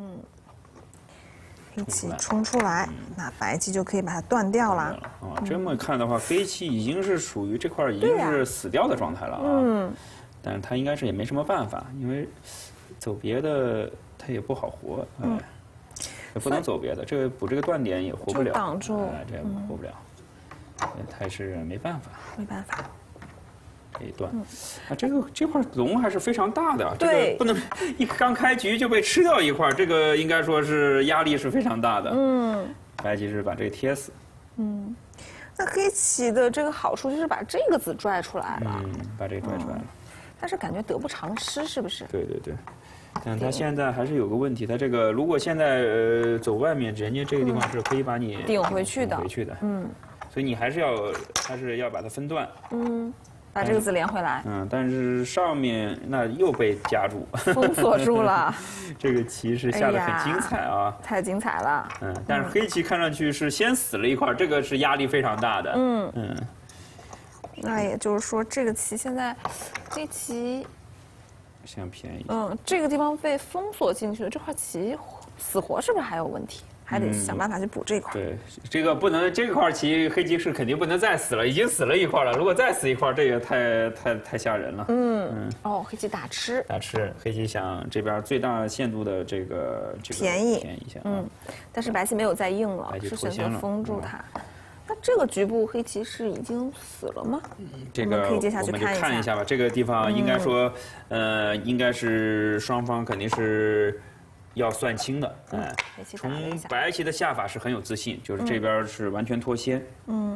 [SPEAKER 1] 黑棋冲出来，那白棋就可以把它断掉了。
[SPEAKER 2] 这么看的话，黑棋已经是属于这块已经是死掉的状态了但是他应该是也没什么办法，因为走别的他也不好活。也不能走别的，这个补这个断点也活不了，
[SPEAKER 1] 挡住，
[SPEAKER 2] 这也活不了，他是没办法。这一段，这块龙还是非常大的，这个不能刚开局就被吃掉一块，这个应该说是压力是非常大的。白棋是把这个贴死。
[SPEAKER 1] 那黑棋的这个好处就是把这个子拽出来了。
[SPEAKER 2] 把这个拽出来了。
[SPEAKER 1] 但是感觉得不偿失，是不是？
[SPEAKER 2] 对。但他现在还是有个问题，他这个如果现在走外面，人家这个地方是可以把你
[SPEAKER 1] 顶回去的。
[SPEAKER 2] 所以你还是要把它分段。
[SPEAKER 1] 把这个子连回来。
[SPEAKER 2] 但是上面那又被夹住，
[SPEAKER 1] 封锁住了。
[SPEAKER 2] 这个棋是下得很精彩啊！
[SPEAKER 1] 太精彩了。
[SPEAKER 2] 但是黑棋看上去是先死了一块，这个是压力非常大的。
[SPEAKER 1] 那也就是说，这个棋现在黑棋
[SPEAKER 2] 想便宜。
[SPEAKER 1] 这个地方被封锁进去了，这块棋死活是不是还有问题？还得想办法去补这块。
[SPEAKER 2] 对，这个不能，这块棋黑棋是肯定不能再死了，已经死了一块了。如果再死一块，这个太吓人了。
[SPEAKER 1] 黑棋打吃。
[SPEAKER 2] 黑棋想这边最大限度的这个
[SPEAKER 1] 便宜
[SPEAKER 2] 一下。
[SPEAKER 1] 但是白棋没有再硬了，是选择封住它。那这个局部黑棋是已经死了吗？
[SPEAKER 2] 这个
[SPEAKER 1] 我们可以接下去
[SPEAKER 2] 我们就
[SPEAKER 1] 看一下
[SPEAKER 2] 看一下吧。这个地方应该说，应该是双方肯定是要算清的。哎，
[SPEAKER 1] 黑棋打了一
[SPEAKER 2] 从
[SPEAKER 1] 下，
[SPEAKER 2] 白棋的下法是很有自信，就是这边是完全脱先。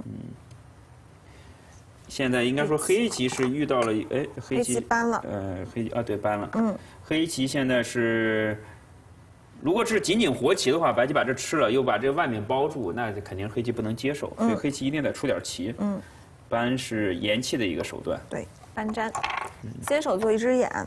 [SPEAKER 2] 现在应该说黑棋是遇到了，哎，
[SPEAKER 1] 黑棋搬了。
[SPEAKER 2] 对，搬了。黑棋现在是，如果是仅仅活棋的话，白棋把这吃了，又把这外面包住，那肯定黑棋不能接受，所以黑棋一定得出点棋。搬是延气的一个手段。
[SPEAKER 1] 对，搬粘，先手做一只眼。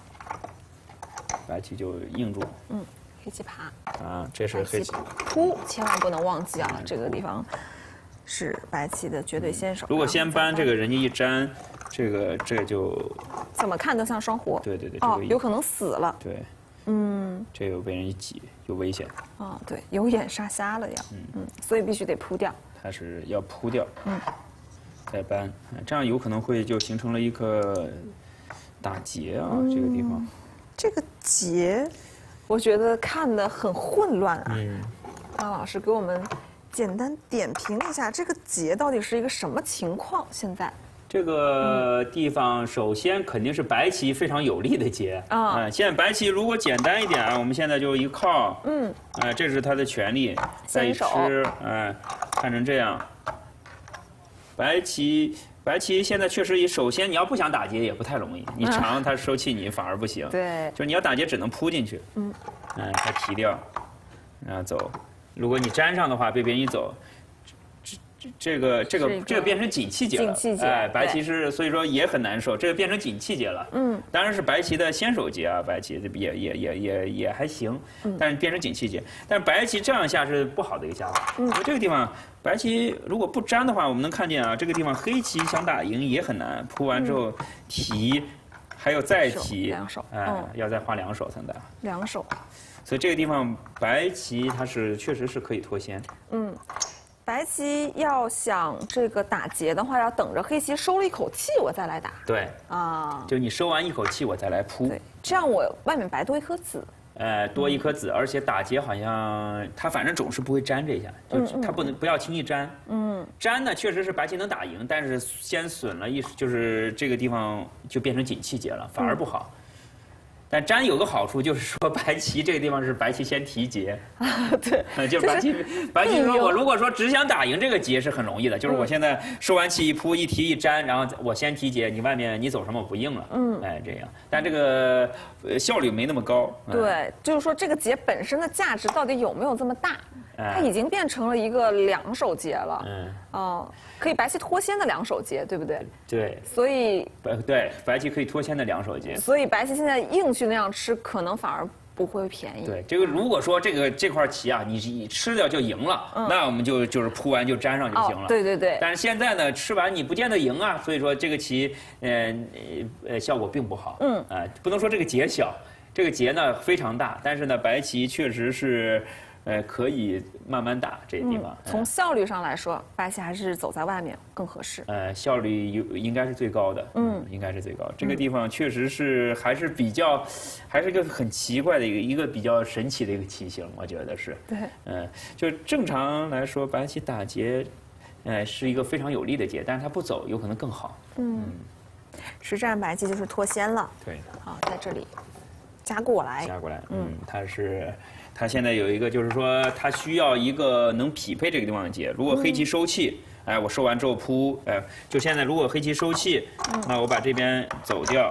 [SPEAKER 2] 白棋就硬住。
[SPEAKER 1] 黑棋爬。
[SPEAKER 2] 啊，这是黑棋
[SPEAKER 1] 扑，千万不能忘记啊，这个地方是白棋的绝对先手。
[SPEAKER 2] 如果先搬这个，人家一粘，这就
[SPEAKER 1] 怎么看都像双活。
[SPEAKER 2] 对，这
[SPEAKER 1] 哦，
[SPEAKER 2] 个
[SPEAKER 1] 有可能死了。
[SPEAKER 2] 对，这又被人一挤，有危险。
[SPEAKER 1] 哦，对，有眼杀瞎了要。所以必须得扑掉。
[SPEAKER 2] 它是要扑掉。再搬，这样有可能会就形成了一个打结啊，这个地方。
[SPEAKER 1] 这个结，我觉得看得很混乱啊。张老师给我们简单点评一下，这个结到底是一个什么情况？现在
[SPEAKER 2] 这个地方首先肯定是白棋非常有利的结啊。现在白棋如果简单一点啊，我们现在就一靠，这是他的权利，再一吃，看成这样。白棋现在确实，首先你要不想打结也不太容易，你长它收气你反而不行。
[SPEAKER 1] 对，
[SPEAKER 2] 就是你要打结只能扑进去。它提掉，然后走。如果你粘上的话，被别人一走，这个变成紧气结了。白棋是所以说也很难受，这个变成紧气结了。当然是白棋的先手结啊，白棋也还行，但是变成紧气结。但是白棋这样下是不好的一个下法。这个地方白棋如果不粘的话，我们能看见啊，这个地方黑棋想打赢也很难，扑完之后提，还有再提，要再花2手才能打。
[SPEAKER 1] 2手。
[SPEAKER 2] 所以这个地方白棋它是确实是可以脱先。
[SPEAKER 1] 白棋要想这个打结的话，要等着黑棋收了一口气，我再来打。
[SPEAKER 2] 对
[SPEAKER 1] 啊，
[SPEAKER 2] 就你收完一口气，我再来扑。
[SPEAKER 1] 对，这样我外面白多一颗子。
[SPEAKER 2] 多一颗子，而且打结好像它反正总是不会粘这一下，就它不要轻易粘。粘呢确实是白棋能打赢，但是先损了就是这个地方就变成紧气结了，反而不好。但粘有个好处，就是说白棋这个地方是白棋先提结，
[SPEAKER 1] 对，
[SPEAKER 2] 就白棋说我如果说只想打赢这个结是很容易的，就是我现在收完气一扑一提一粘，然后我先提结，你外面你走什么我不应了，这样，但这个效率没那么高。
[SPEAKER 1] 对，就是说这个结本身的价值到底有没有这么大？它已经变成了一个2手结了。可以白棋脱先的2手结，对不对？
[SPEAKER 2] 对。
[SPEAKER 1] 所以
[SPEAKER 2] 白棋可以脱先的2手结。
[SPEAKER 1] 所以白棋现在硬去那样吃，可能反而不会便宜。
[SPEAKER 2] 对，这个如果说这块棋啊，你吃掉就赢了，那我们就是扑完就粘上就行了。
[SPEAKER 1] 对。
[SPEAKER 2] 但是现在呢，吃完你不见得赢啊，所以说这个棋效果并不好。不能说这个结小，这个结呢非常大，但是呢白棋确实是。可以慢慢打这个地方。
[SPEAKER 1] 从效率上来说，白棋还是走在外面更合适。
[SPEAKER 2] 效率应该是最高的。应该是最高。这个地方确实是还是一个很奇怪的一个比较神奇的一个棋形，我觉得是。
[SPEAKER 1] 对。
[SPEAKER 2] 就正常来说，白棋打结，是一个非常有利的结，但是它不走有可能更好。
[SPEAKER 1] 实战白棋就是脱先了。
[SPEAKER 2] 对。
[SPEAKER 1] 好，在这里夹过来。
[SPEAKER 2] 它现在有一个，就是说它需要一个能匹配这个地方的结。如果黑棋收气，我收完之后扑，就现在如果黑棋收气，那我把这边走掉，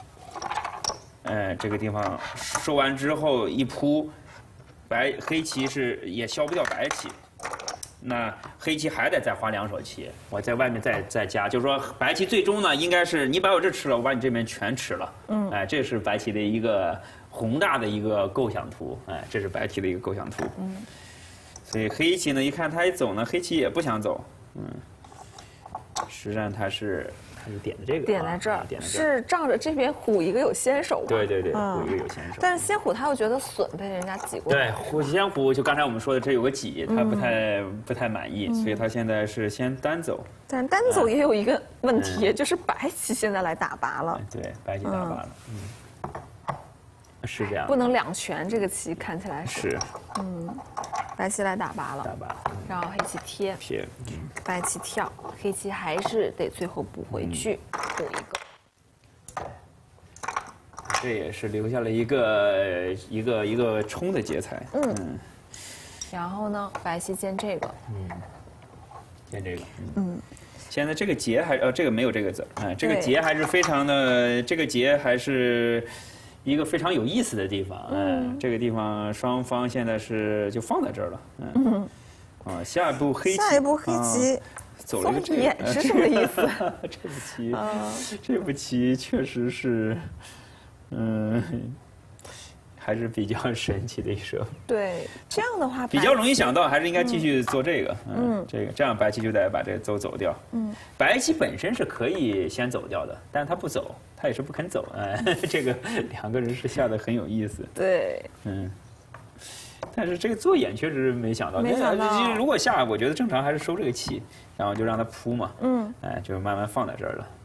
[SPEAKER 2] 这个地方收完之后一扑，黑棋是也消不掉白棋，那黑棋还得再花2手棋，我在外面再加，就是说白棋最终呢应该是你把我这吃了，我把你这边全吃了，这是白棋的一个。宏大的一个构想图，这是白棋的一个构想图。所以黑棋呢，一看他一走呢，黑棋也不想走。实战他是点的这个，
[SPEAKER 1] 点在这儿，是仗着这边虎一个有先手。
[SPEAKER 2] 对，虎一个有先手。
[SPEAKER 1] 但是先虎他又觉得损，被人家挤过。
[SPEAKER 2] 对，先虎就刚才我们说的，这有个挤，他不太满意，所以他现在是先单走。
[SPEAKER 1] 但是单走也有一个问题，就是白棋现在来打拔了。
[SPEAKER 2] 对，白棋打拔了。 是这样，
[SPEAKER 1] 不能两全，这个棋看起来
[SPEAKER 2] 是。
[SPEAKER 1] 白棋来打拔了，
[SPEAKER 2] 打拔，
[SPEAKER 1] 然后黑棋贴，
[SPEAKER 2] 撇，
[SPEAKER 1] 白棋跳，黑棋还是得最后补回去，补一个。
[SPEAKER 2] 这也是留下了一个冲的劫材。
[SPEAKER 1] 然后呢，白棋见这个，
[SPEAKER 2] 见这个，现在这个劫还这个没有这个字儿，这个劫还是非常的，这个劫还是一个非常有意思的地方。这个地方双方现在是就放在这儿了。下一步黑棋，
[SPEAKER 3] 下一步黑棋
[SPEAKER 2] 走了一个这
[SPEAKER 1] 眼
[SPEAKER 2] 个，
[SPEAKER 1] 是什么意思？
[SPEAKER 2] 这步棋确实是，还是比较神奇的一手。
[SPEAKER 1] 对，这样的话
[SPEAKER 2] 比较容易想到，还是应该继续做这个。这样白棋就得把这个走掉。白棋本身是可以先走掉的，但是他不走，他也是不肯走。这个两个人是下的很有意思。
[SPEAKER 1] 对，
[SPEAKER 2] 但是这个做眼确实没想到。
[SPEAKER 1] 没想到
[SPEAKER 2] 如果下，我觉得正常还是收这个棋，然后就让他扑嘛。就慢慢放在这儿了。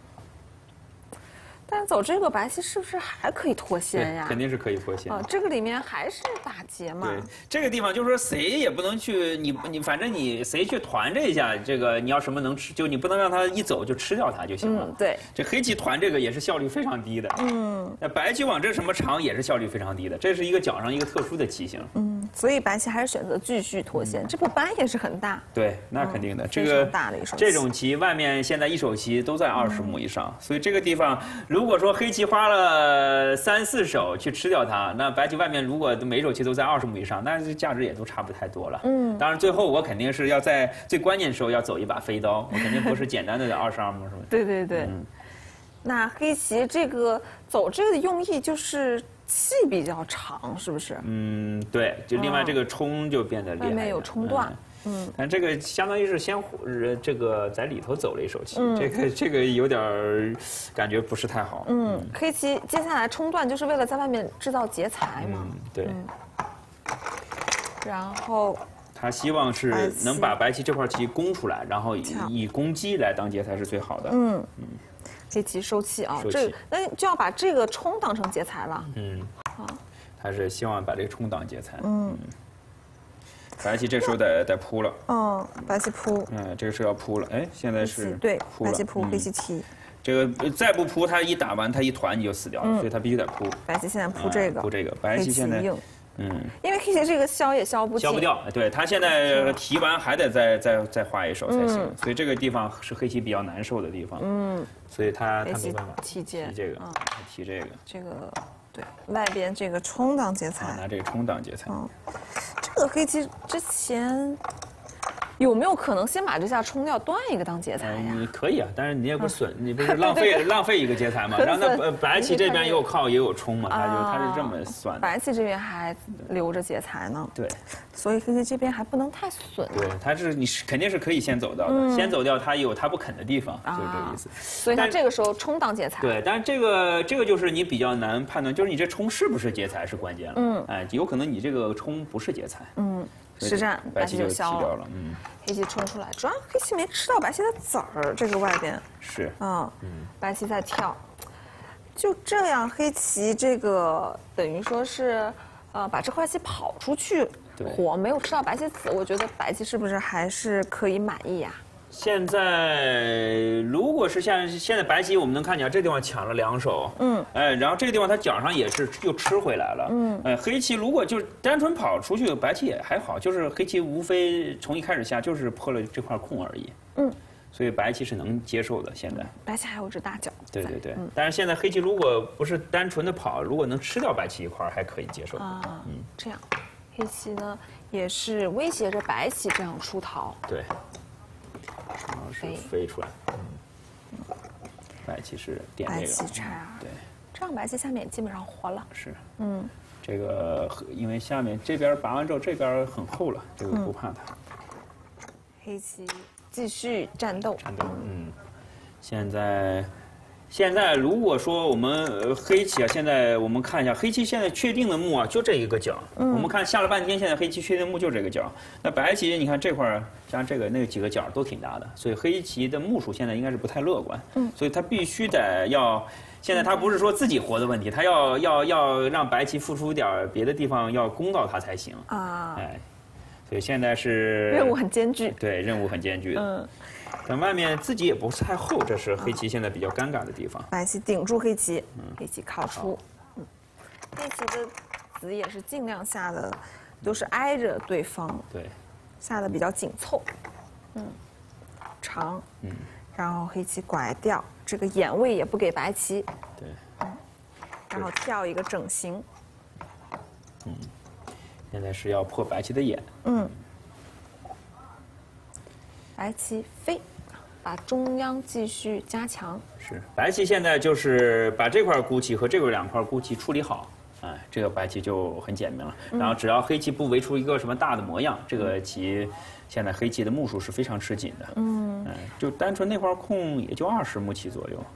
[SPEAKER 1] 但走这个白棋是不是还可以脱先呀？
[SPEAKER 2] 肯定是可以脱先。
[SPEAKER 1] 这个里面还是打劫嘛。
[SPEAKER 2] 对，这个地方就是说谁也不能去，你反正你谁去团这一下，这个你要什么能吃，就你不能让他一走就吃掉它就行了。
[SPEAKER 1] 对。
[SPEAKER 2] 这黑棋团这个也是效率非常低的。那白棋往这什么长也是效率非常低的，这是一个角上一个特殊的棋型。
[SPEAKER 1] 所以白棋还是选择继续脱先，这步搬也是很大。
[SPEAKER 2] 对，那肯定的，这
[SPEAKER 1] 非
[SPEAKER 2] 个
[SPEAKER 1] 常大的一手棋
[SPEAKER 2] 这种棋外面现在一手棋都在20目以上，所以这个地方如果说黑棋花了3、4手去吃掉它，那白棋外面如果每手棋都在20目以上，那这价值也都差不太多了。当然最后我肯定是要在最关键的时候要走一把飞刀，我肯定不是简单的22目什么的。
[SPEAKER 1] 对对对。那黑棋这个走这个的用意就是气比较长，是不是？
[SPEAKER 2] 对，就另外这个冲就变得厉害了，
[SPEAKER 1] 外面有冲断。
[SPEAKER 2] 但这个相当于是先这个在里头走了一手棋，这个有点感觉不是太好。
[SPEAKER 1] 黑棋接下来冲断就是为了在外面制造劫财嘛。
[SPEAKER 2] 对。
[SPEAKER 1] 然后
[SPEAKER 2] 他希望是能把白棋这块棋攻出来，然后以攻击来当劫财是最好的。
[SPEAKER 1] 黑棋收气啊，
[SPEAKER 2] 收气
[SPEAKER 1] 那就要把这个冲当成劫财了。
[SPEAKER 2] 他是希望把这个冲当劫财。白棋这时候得扑了。
[SPEAKER 3] 白棋扑。
[SPEAKER 2] 这个是要扑了。现在是
[SPEAKER 3] 对，
[SPEAKER 2] 扑了。
[SPEAKER 3] 白棋扑，黑棋踢。
[SPEAKER 2] 这个再不扑，他一打完他一团你就死掉了，所以他必须得扑。
[SPEAKER 3] 白棋现在扑这个。
[SPEAKER 2] 扑这个，白棋现在。
[SPEAKER 1] 因为黑棋这个消也消不尽，
[SPEAKER 2] 消不掉。对，他现在提完还得再画一手才行，所以这个地方是黑棋比较难受的地方。所以他没办法
[SPEAKER 1] 提这个，
[SPEAKER 2] 提这个。
[SPEAKER 1] 这个对，
[SPEAKER 3] 外边这个冲当劫财。
[SPEAKER 2] 拿这个冲当劫财。
[SPEAKER 1] 这个黑棋之前有没有可能先把这下冲掉，断一个当劫财呀？
[SPEAKER 2] 你可以啊，但是你也不损，你不是浪费一个劫财吗？然后那白棋这边也有靠也有冲嘛，他是这么算的。
[SPEAKER 1] 白棋这边还留着劫财呢。
[SPEAKER 2] 对，
[SPEAKER 1] 所以黑棋这边还不能太损。
[SPEAKER 2] 对，你肯定是可以先走掉的，先走掉他有他不肯的地方，就是这个意思。
[SPEAKER 1] 所以他这个时候冲当劫财。
[SPEAKER 2] 对，但是这个就是你比较难判断，就是你这冲是不是劫财是关键了。有可能你这个冲不是劫财。
[SPEAKER 1] 实战，
[SPEAKER 2] 白棋就消了。
[SPEAKER 1] 黑棋冲出来，主要黑棋没吃到白棋的子儿，这个外边
[SPEAKER 2] 是。
[SPEAKER 1] 白棋在跳，就这样，黑棋这个等于说是，把这块棋跑出去，活没有吃到白棋子，我觉得白棋是不是还是可以满意呀？
[SPEAKER 2] 现在如果是像现在白棋，我们能看见这地方抢了2手，然后这个地方它角上也是又吃回来了，黑棋如果就是单纯跑出去，白棋也还好，就是黑棋无非从一开始下就是破了这块空而已，所以白棋是能接受的。现在
[SPEAKER 1] 白棋还有只大角，
[SPEAKER 2] 对，但是现在黑棋如果不是单纯的跑，如果能吃掉白棋一块，还可以接受。
[SPEAKER 1] 这样，黑棋呢也是威胁着白棋这样出逃。
[SPEAKER 2] 对。然后是飞出来，白棋是点这个，
[SPEAKER 1] 白棋拆2，对，这样白棋下面也基本上活了。
[SPEAKER 2] 是，这个因为下面这边拔完之后，这边很厚了，这个不怕它。
[SPEAKER 1] 黑棋继续战斗，
[SPEAKER 2] 现在现在如果说我们黑棋啊，现在我们看一下黑棋现在确定的目啊，就这一个角。我们看下了半天，现在黑棋确定的目就这个角。那白棋你看这块儿像这个那几个角都挺大的，所以黑棋的目数现在应该是不太乐观。所以他必须得要。现在他不是说自己活的问题，他要让白棋付出点别的地方要攻到他才行啊。哎，所以现在是
[SPEAKER 1] 任务很艰巨。
[SPEAKER 2] 对，任务很艰巨的。但外面自己也不是太厚，这是黑棋现在比较尴尬的地方。
[SPEAKER 3] 白棋顶住黑棋，
[SPEAKER 1] 黑棋靠出。
[SPEAKER 3] 黑棋的子也是尽量下的，都是挨着对方，
[SPEAKER 2] 对，
[SPEAKER 3] 下的比较紧凑，长，然后黑棋拐掉，这个眼位也不给白棋，
[SPEAKER 2] 对，
[SPEAKER 3] 然后跳一个整形，
[SPEAKER 2] 现在是要破白棋的眼，
[SPEAKER 1] 白棋飞，把中央继续加强。
[SPEAKER 2] 是白棋现在就是把这块孤棋和这个2块孤棋处理好，哎，这个白棋就很简明了。然后只要黑棋不围出一个什么大的模样，这个棋现在黑棋的目数是非常吃紧的。就单纯那块空也就20目棋左右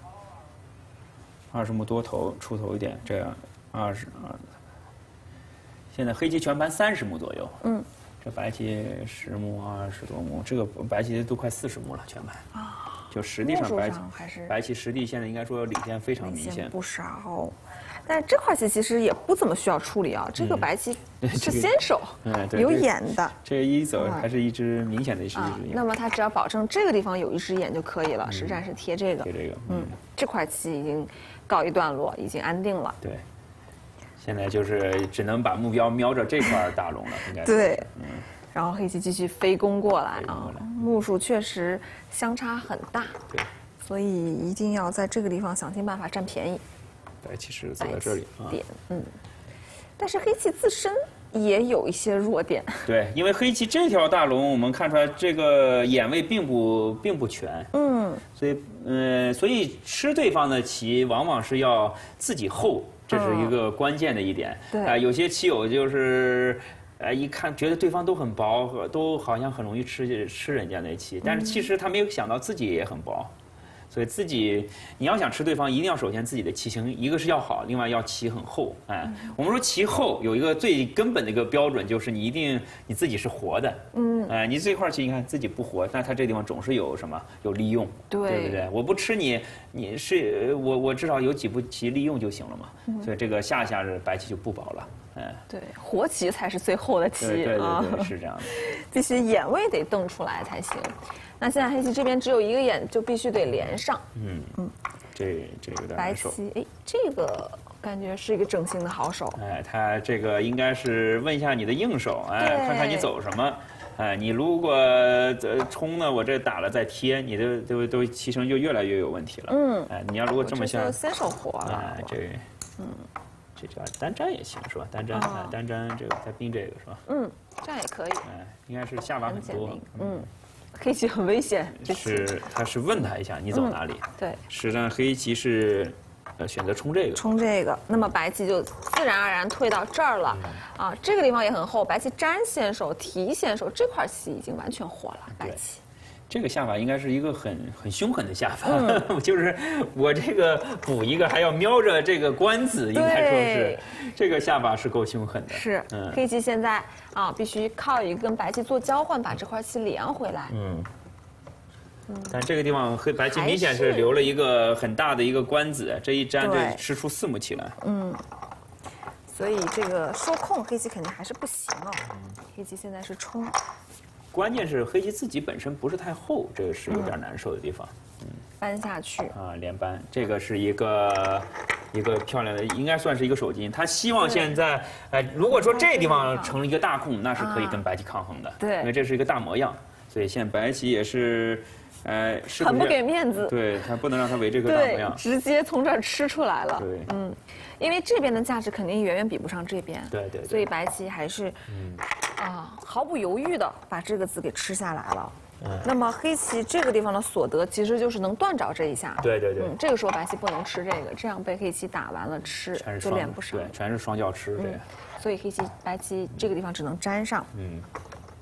[SPEAKER 2] ，20目多头出头一点，这样20。现在黑棋全盘30目左右。这白棋10目20多目，这个白棋都快40目了全盘。就实地上白棋实地现在应该说领先非常明显
[SPEAKER 3] 不少。但是这块棋其实也不怎么需要处理啊，这个白棋是先手，有眼的。
[SPEAKER 2] 这一走还是一只明显的一只眼。
[SPEAKER 1] 那么他只要保证这个地方有一只眼就可以了，实战是贴这个。
[SPEAKER 2] 贴这个。
[SPEAKER 1] 这块棋已经告一段落，已经安定了。
[SPEAKER 2] 对。现在就是只能把目标瞄着这块大龙了，应该是。
[SPEAKER 3] 对。
[SPEAKER 1] 然后黑棋继续飞攻过来啊，目数确实相差很大。
[SPEAKER 2] 对。
[SPEAKER 3] 所以一定要在这个地方想尽办法占便宜。
[SPEAKER 2] 白棋是走在这里
[SPEAKER 1] 点，但是黑棋自身也有一些弱点。
[SPEAKER 2] 对，因为黑棋这条大龙，我们看出来这个眼位并不全。所以吃对方的棋往往是要自己厚，这是一个关键的一点。
[SPEAKER 1] 对，
[SPEAKER 2] 有些棋友就是一看觉得对方都很薄，都好像很容易吃人家那棋，但是其实他没有想到自己也很薄。所以自己你要想吃对方，一定要首先自己的棋形，一个是要好，另外要棋很厚。我们说棋厚有一个最根本的一个标准，就是你自己是活的。你这块棋你看自己不活，但它这地方总是有什么有利用，对不对？我不吃你是我至少有几步棋利用就行了嘛。所以这个下是白棋就不薄了。
[SPEAKER 1] 对，活棋才是最厚的棋
[SPEAKER 2] 啊。对，是这样的。
[SPEAKER 1] 必须眼位得瞪出来才行。那现在黑棋这边只有一个眼，就必须得连上。
[SPEAKER 2] 这有点难受。
[SPEAKER 1] 白棋，这个感觉是一个整形的好手。
[SPEAKER 2] 他这个应该是问一下你的应手，看看你走什么。你如果冲呢，我这打了再贴，你都棋程就越来越有问题了。你要如果这么下，
[SPEAKER 1] 先手活了。
[SPEAKER 2] 这叫单粘也行是吧？单粘单粘这个再并这个是吧？
[SPEAKER 1] 这样也可以。
[SPEAKER 2] 应该是下法很多。
[SPEAKER 1] 黑棋很危险。
[SPEAKER 2] 他是问他一下你走哪里？
[SPEAKER 1] 对。
[SPEAKER 2] 实际上黑棋是选择冲这个。
[SPEAKER 3] 冲这个，
[SPEAKER 1] 那么白棋就自然而然退到这儿了。这个地方也很厚，白棋粘先手、提先手，这块棋已经完全活了。白棋。
[SPEAKER 2] 这个下法应该是一个很凶狠的下法，就是我这个补一个还要瞄着这个官子，应该说是这个下法是够凶狠的。
[SPEAKER 1] 是，黑棋现在必须靠一个跟白棋做交换，把这块棋连回来。
[SPEAKER 2] 但这个地方白棋明显是留了一个很大的一个官子，这一粘就吃出4目棋来。
[SPEAKER 3] 所以这个收空黑棋肯定还是不行哦。
[SPEAKER 1] 黑棋现在是冲。
[SPEAKER 2] 关键是黑棋自己本身不是太厚，这个是有点难受的地方。
[SPEAKER 1] 搬下去
[SPEAKER 2] 连搬，这个是一个漂亮的，应该算是一个手筋。他希望现在，如果说这地方成了一个大空，那是可以跟白棋抗衡的。
[SPEAKER 1] 对，
[SPEAKER 2] 因为这是一个大模样，所以现在白棋也是，
[SPEAKER 1] 很不给面子。
[SPEAKER 2] 对他不能让他围这个大模样，
[SPEAKER 1] 直接从这儿吃出来了。
[SPEAKER 2] 对，
[SPEAKER 1] 因为这边的价值肯定远远比不上这边。
[SPEAKER 2] 对，
[SPEAKER 1] 所以白棋还是，毫不犹豫的把这个子给吃下来了。那么黑棋这个地方的所得其实就是能断着这一下。
[SPEAKER 2] 对。
[SPEAKER 1] 这个时候白棋不能吃这个，这样被黑棋打完了吃就连不上。
[SPEAKER 2] 对，全是双叫吃这样。
[SPEAKER 1] 所以白棋这个地方只能粘上。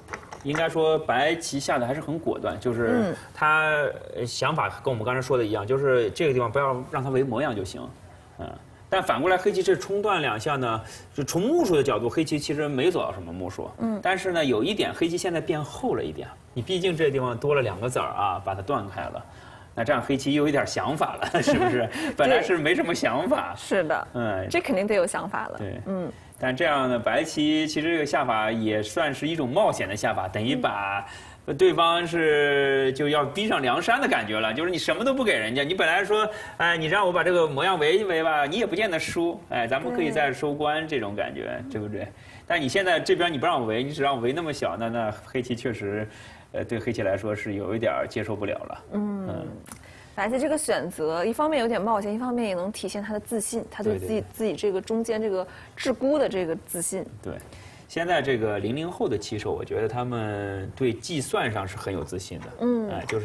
[SPEAKER 2] 应该说白棋下的还是很果断，就是他想法跟我们刚才说的一样，就是这个地方不要让它为模样就行，但反过来，黑棋这冲断两下呢，就从目数的角度，黑棋其实没走到什么目数。但是呢，有一点，黑棋现在变厚了一点。你毕竟这地方多了2个子儿啊，把它断开了。那这样黑棋又有一点想法了，是不是？本来是没什么想法。
[SPEAKER 1] 是的。这肯定得有想法了。
[SPEAKER 2] 对。但这样呢，白棋其实这个下法也算是一种冒险的下法，等于把。对方是就要逼上梁山的感觉了，就是你什么都不给人家，你本来说，哎，你让我把这个模样围一围吧，你也不见得输，哎，咱们可以再收官这种感觉，对不对？但你现在这边你不让我围，你只让我围那么小，那黑棋确实，对黑棋来说是有一点接受不了了。
[SPEAKER 1] 白棋这个选择，一方面有点冒险，一方面也能体现他的自信，他对自己这个中间这个鹧鸪的这个自信。
[SPEAKER 2] 对。现在这个00后的棋手，我觉得他们对计算上是很有自信的。就是，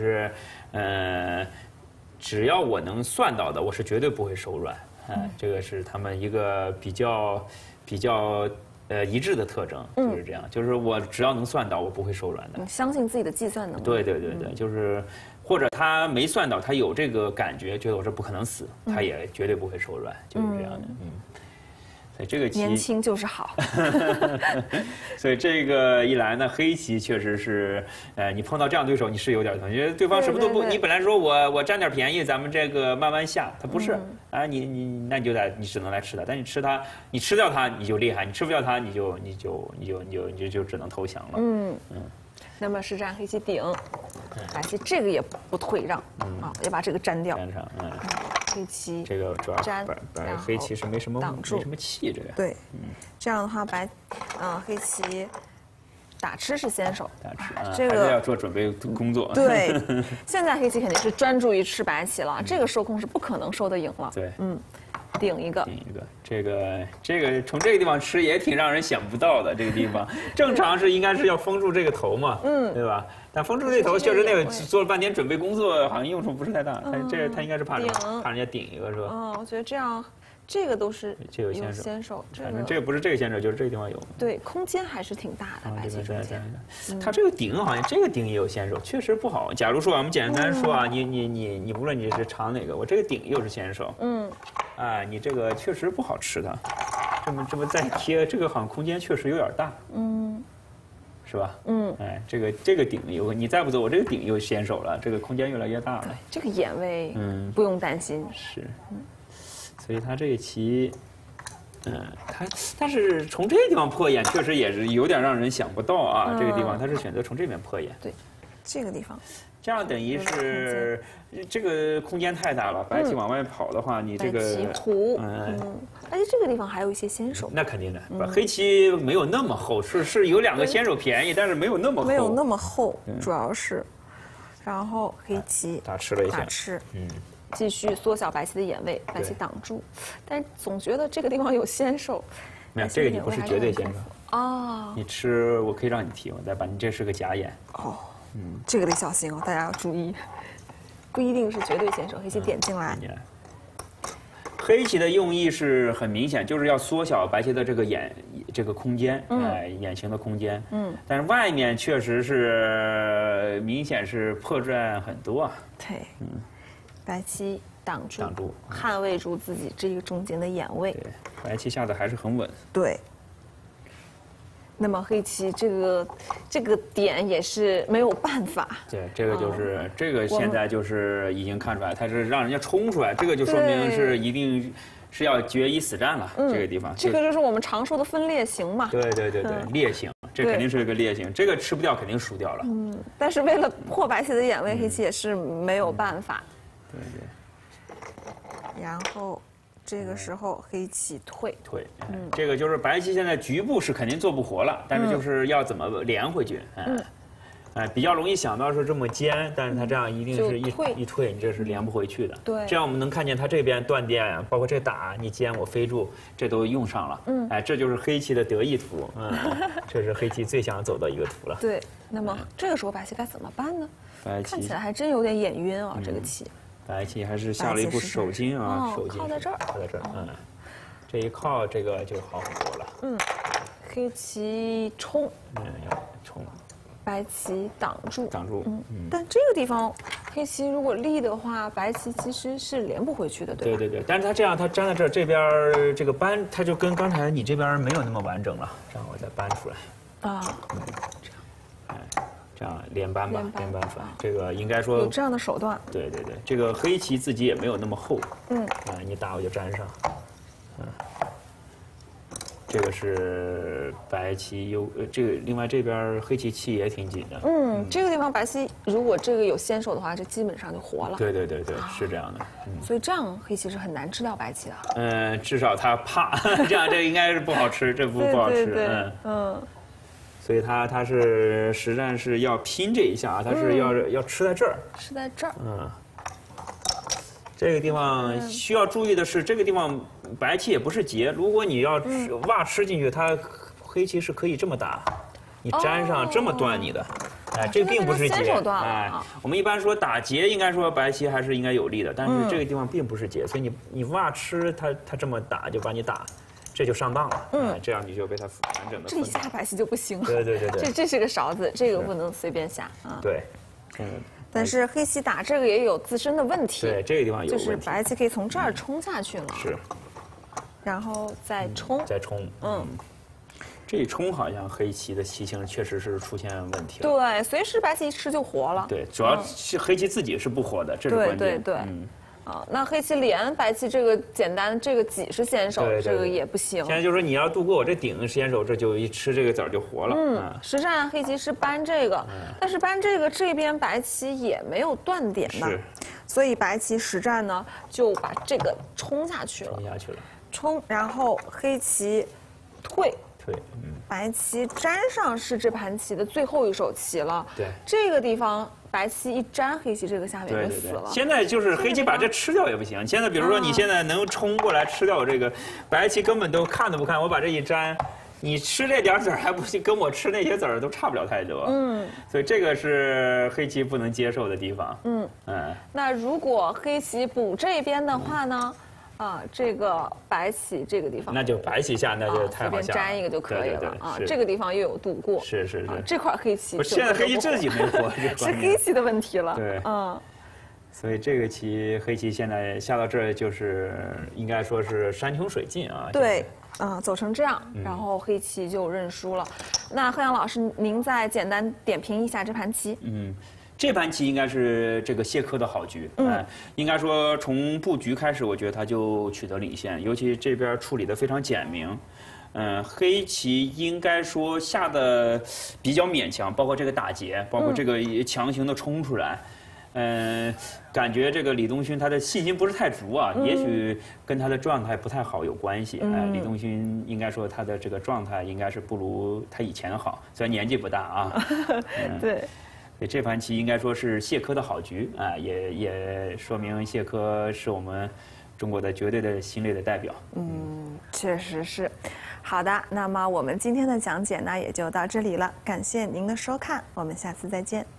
[SPEAKER 2] 只要我能算到的，我是绝对不会手软。这个是他们一个比较一致的特征，就是这样。就是我只要能算到，我不会手软的。
[SPEAKER 1] 相信自己的计算能力。
[SPEAKER 2] 对，就是或者他没算到，他有这个感觉，觉得我这不可能死，他也绝对不会手软，就是这样的。这个棋
[SPEAKER 1] 年轻就是好，
[SPEAKER 2] 所以这个一来呢，黑棋确实是，你碰到这样对手，你是有点疼，因为对方什么都不，你本来说我占点便宜，咱们这个慢慢下，他不是，那你只能来吃它，但你吃掉它你就厉害，你吃不掉它你就只能投降了。
[SPEAKER 1] 那么是占黑棋顶，白棋这个也不退让，也把这个粘掉。黑棋
[SPEAKER 2] 这个主要
[SPEAKER 1] 粘，
[SPEAKER 2] 黑棋是没什么气这个。
[SPEAKER 1] 对，这样的话黑棋打吃是先手，
[SPEAKER 2] 打吃这个还是要做准备工作。
[SPEAKER 1] 对，现在黑棋肯定是专注于吃白棋了，这个受控是不可能受得赢了。
[SPEAKER 2] 对，
[SPEAKER 1] 顶一个，
[SPEAKER 2] 这个从这个地方吃也挺让人想不到的。这个地方正常是应该是要封住这个头嘛，对吧？但封住这头确实那个做了半天准备工作，好像用处不是太大。他应该是怕人家顶一个是吧？
[SPEAKER 1] 我觉得这样。这个都是
[SPEAKER 2] 有
[SPEAKER 1] 先手，
[SPEAKER 2] 反正这个不是这个先手，就是这个地方有。
[SPEAKER 1] 对，空间还是挺大的，白棋中间。
[SPEAKER 2] 它这个顶好像这个顶也有先手，确实不好。假如说我们简单说啊，你无论你是长哪个，我这个顶又是先手，你这个确实不好吃它。这么再贴，这个好像空间确实有点大，是吧？这个顶你再不走，我这个顶又先手了，这个空间越来越大了。
[SPEAKER 1] 对，这个眼位，不用担心。
[SPEAKER 2] 是。所以他这个棋，但是从这个地方破眼，确实也是有点让人想不到啊。这个地方他是选择从这边破眼，
[SPEAKER 1] 对，这个地方，
[SPEAKER 2] 这样等于是这个空间太大了。白棋往外跑的话，你这个
[SPEAKER 1] 白棋糊，而且这个地方还有一些先手。
[SPEAKER 2] 那肯定的，黑棋没有那么厚，是有2个先手便宜，但是没有那么厚，
[SPEAKER 1] 没有那么厚，主要是，然后黑棋
[SPEAKER 2] 打吃了一下，
[SPEAKER 1] 打吃，继续缩小白棋的眼位，白棋挡住，但总觉得这个地方有先手。
[SPEAKER 2] 没有，这个你不是绝对先手哦。你吃，我可以让你提，我再把你这是个假眼。
[SPEAKER 1] 这个得小心哦，大家要注意，不一定是绝对先手。黑棋点进来，
[SPEAKER 2] 黑棋的用意是很明显，就是要缩小白棋的这个空间，眼形的空间。但是外面确实是明显是破绽很多啊。
[SPEAKER 1] 对，白棋挡住，捍卫住自己这个中间的眼位。
[SPEAKER 2] 对，白棋下的还是很稳。
[SPEAKER 1] 对。那么黑棋这个点也是没有办法。
[SPEAKER 2] 对，这个就是这个现在就是已经看出来，它是让人家冲出来，这个就说明是一定是要决一死战了。这个地方，
[SPEAKER 1] 这个就是我们常说的分裂型嘛。
[SPEAKER 2] 对，裂型，这肯定是一个裂型，这个吃不掉肯定输掉了。
[SPEAKER 1] 但是为了破白棋的眼位，黑棋也是没有办法。
[SPEAKER 2] 对。
[SPEAKER 1] 然后这个时候黑棋退，
[SPEAKER 2] 这个就是白棋现在局部是肯定做不活了，但是就是要怎么连回去，比较容易想到是这么尖，但是它这样一定是一退，你这是连不回去的。
[SPEAKER 1] 对，
[SPEAKER 2] 这样我们能看见它这边断电，包括这打你尖我飞住，这都用上了。这就是黑棋的得意图，这是黑棋最想走的一个图了。
[SPEAKER 1] 对，那么这个时候白棋该怎么办呢？看起来还真有点眼晕啊，这个棋。
[SPEAKER 2] 白棋还是下了一步手筋啊，手筋
[SPEAKER 1] 靠在这儿，
[SPEAKER 2] 靠在这儿，这一靠这个就好很多了。
[SPEAKER 1] 黑棋冲，
[SPEAKER 2] 要冲，
[SPEAKER 1] 白棋挡住。
[SPEAKER 2] 挡住。
[SPEAKER 1] 但这个地方黑棋如果立的话，白棋其实是连不回去的，对吧？
[SPEAKER 2] 对。但是它这样，它粘在这儿，这边这个扳，它就跟刚才你这边没有那么完整了。这样我再扳出来。
[SPEAKER 1] 啊。
[SPEAKER 2] 这样连扳吧，连扳出来。这个应该说
[SPEAKER 1] 有这样的手段。
[SPEAKER 2] 对，这个黑棋自己也没有那么厚。你打我就粘上。这个是白棋这个另外这边黑棋气也挺紧的。
[SPEAKER 1] 这个地方白棋如果这个有先手的话，这基本上就活了。
[SPEAKER 2] 对，是这样的。
[SPEAKER 1] 所以这样黑棋是很难吃掉白棋的。
[SPEAKER 2] 至少它怕，这样这个应该是不好吃，这不好吃。
[SPEAKER 1] 对。
[SPEAKER 2] 所以它是实战是要拼这一下啊，它是要吃在这儿。
[SPEAKER 1] 吃在这儿。
[SPEAKER 2] 这个地方需要注意的是，这个地方白棋也不是劫，如果你要挖吃进去，它黑棋是可以这么打，你粘上这么断你的。这并不是劫。我们一般说打劫，应该说白棋还是应该有利的，但是这个地方并不是劫，所以你挖吃它这么打就把你打。这就上当了，这样你就被它完整的。
[SPEAKER 1] 这一下白棋就不行了。
[SPEAKER 2] 对。
[SPEAKER 1] 这是个勺子，这个不能随便下啊。
[SPEAKER 2] 对，
[SPEAKER 1] 但是黑棋打这个也有自身的问题。
[SPEAKER 2] 对，这个地方有问题。
[SPEAKER 1] 就是白棋可以从这儿冲下去了。
[SPEAKER 2] 是。
[SPEAKER 1] 然后再冲。
[SPEAKER 2] 这一冲好像黑棋的棋形确实是出现问题了。
[SPEAKER 1] 对，随时白棋一吃就活了。
[SPEAKER 2] 对，主要是黑棋自己是不活的，这是关键。
[SPEAKER 1] 对。那黑棋连白棋这个简单，这个几是先手，这个也不行。
[SPEAKER 2] 现在就是说你要度过我这顶先手，这就一吃这个子儿就活了。
[SPEAKER 1] 实战黑棋是扳这个，但是扳这个这边白棋也没有断点呢，所以白棋实战呢就把这个冲下去了。冲，然后黑棋退。白棋粘上是这盘棋的最后一手棋了。
[SPEAKER 2] 对，
[SPEAKER 1] 这个地方白棋一粘，黑棋这个下面就死了。
[SPEAKER 2] 现在就是黑棋把这吃掉也不行。现在比如说你现在能冲过来吃掉我这个，白棋根本都看都不看，我把这一粘，你吃这点子儿还不行，跟我吃那些子儿都差不了太多。所以这个是黑棋不能接受的地方。
[SPEAKER 1] 那如果黑棋补这边的话呢？这个白棋这个地方，
[SPEAKER 2] 那就白棋下，那就太好下了，
[SPEAKER 1] 随便粘一个就可以了啊。这个地方又有度过，
[SPEAKER 2] 是。
[SPEAKER 1] 这块黑棋，
[SPEAKER 2] 现在黑棋自己没活，
[SPEAKER 1] 是黑棋的问题了。
[SPEAKER 2] 对，所以这个棋黑棋现在下到这儿就是应该说是山穷水尽啊。
[SPEAKER 1] 对，走成这样，然后黑棋就认输了。那贺阳老师，您再简单点评一下这盘棋。
[SPEAKER 2] 这盘棋应该是这个谢科的好局，应该说从布局开始，我觉得他就取得领先，尤其这边处理的非常简明。黑棋应该说下的比较勉强，包括这个打劫，包括这个强行的冲出来。感觉这个李东勋他的信心不是太足啊，也许跟他的状态不太好有关系。李东勋应该说他的这个状态应该是不如他以前好，虽然年纪不大啊。
[SPEAKER 1] 对。
[SPEAKER 2] 这盘棋应该说是谢科的好局啊，也说明谢科是我们中国的绝对的心类的代表。
[SPEAKER 1] 确实是。好的，那么我们今天的讲解呢也就到这里了，感谢您的收看，我们下次再见。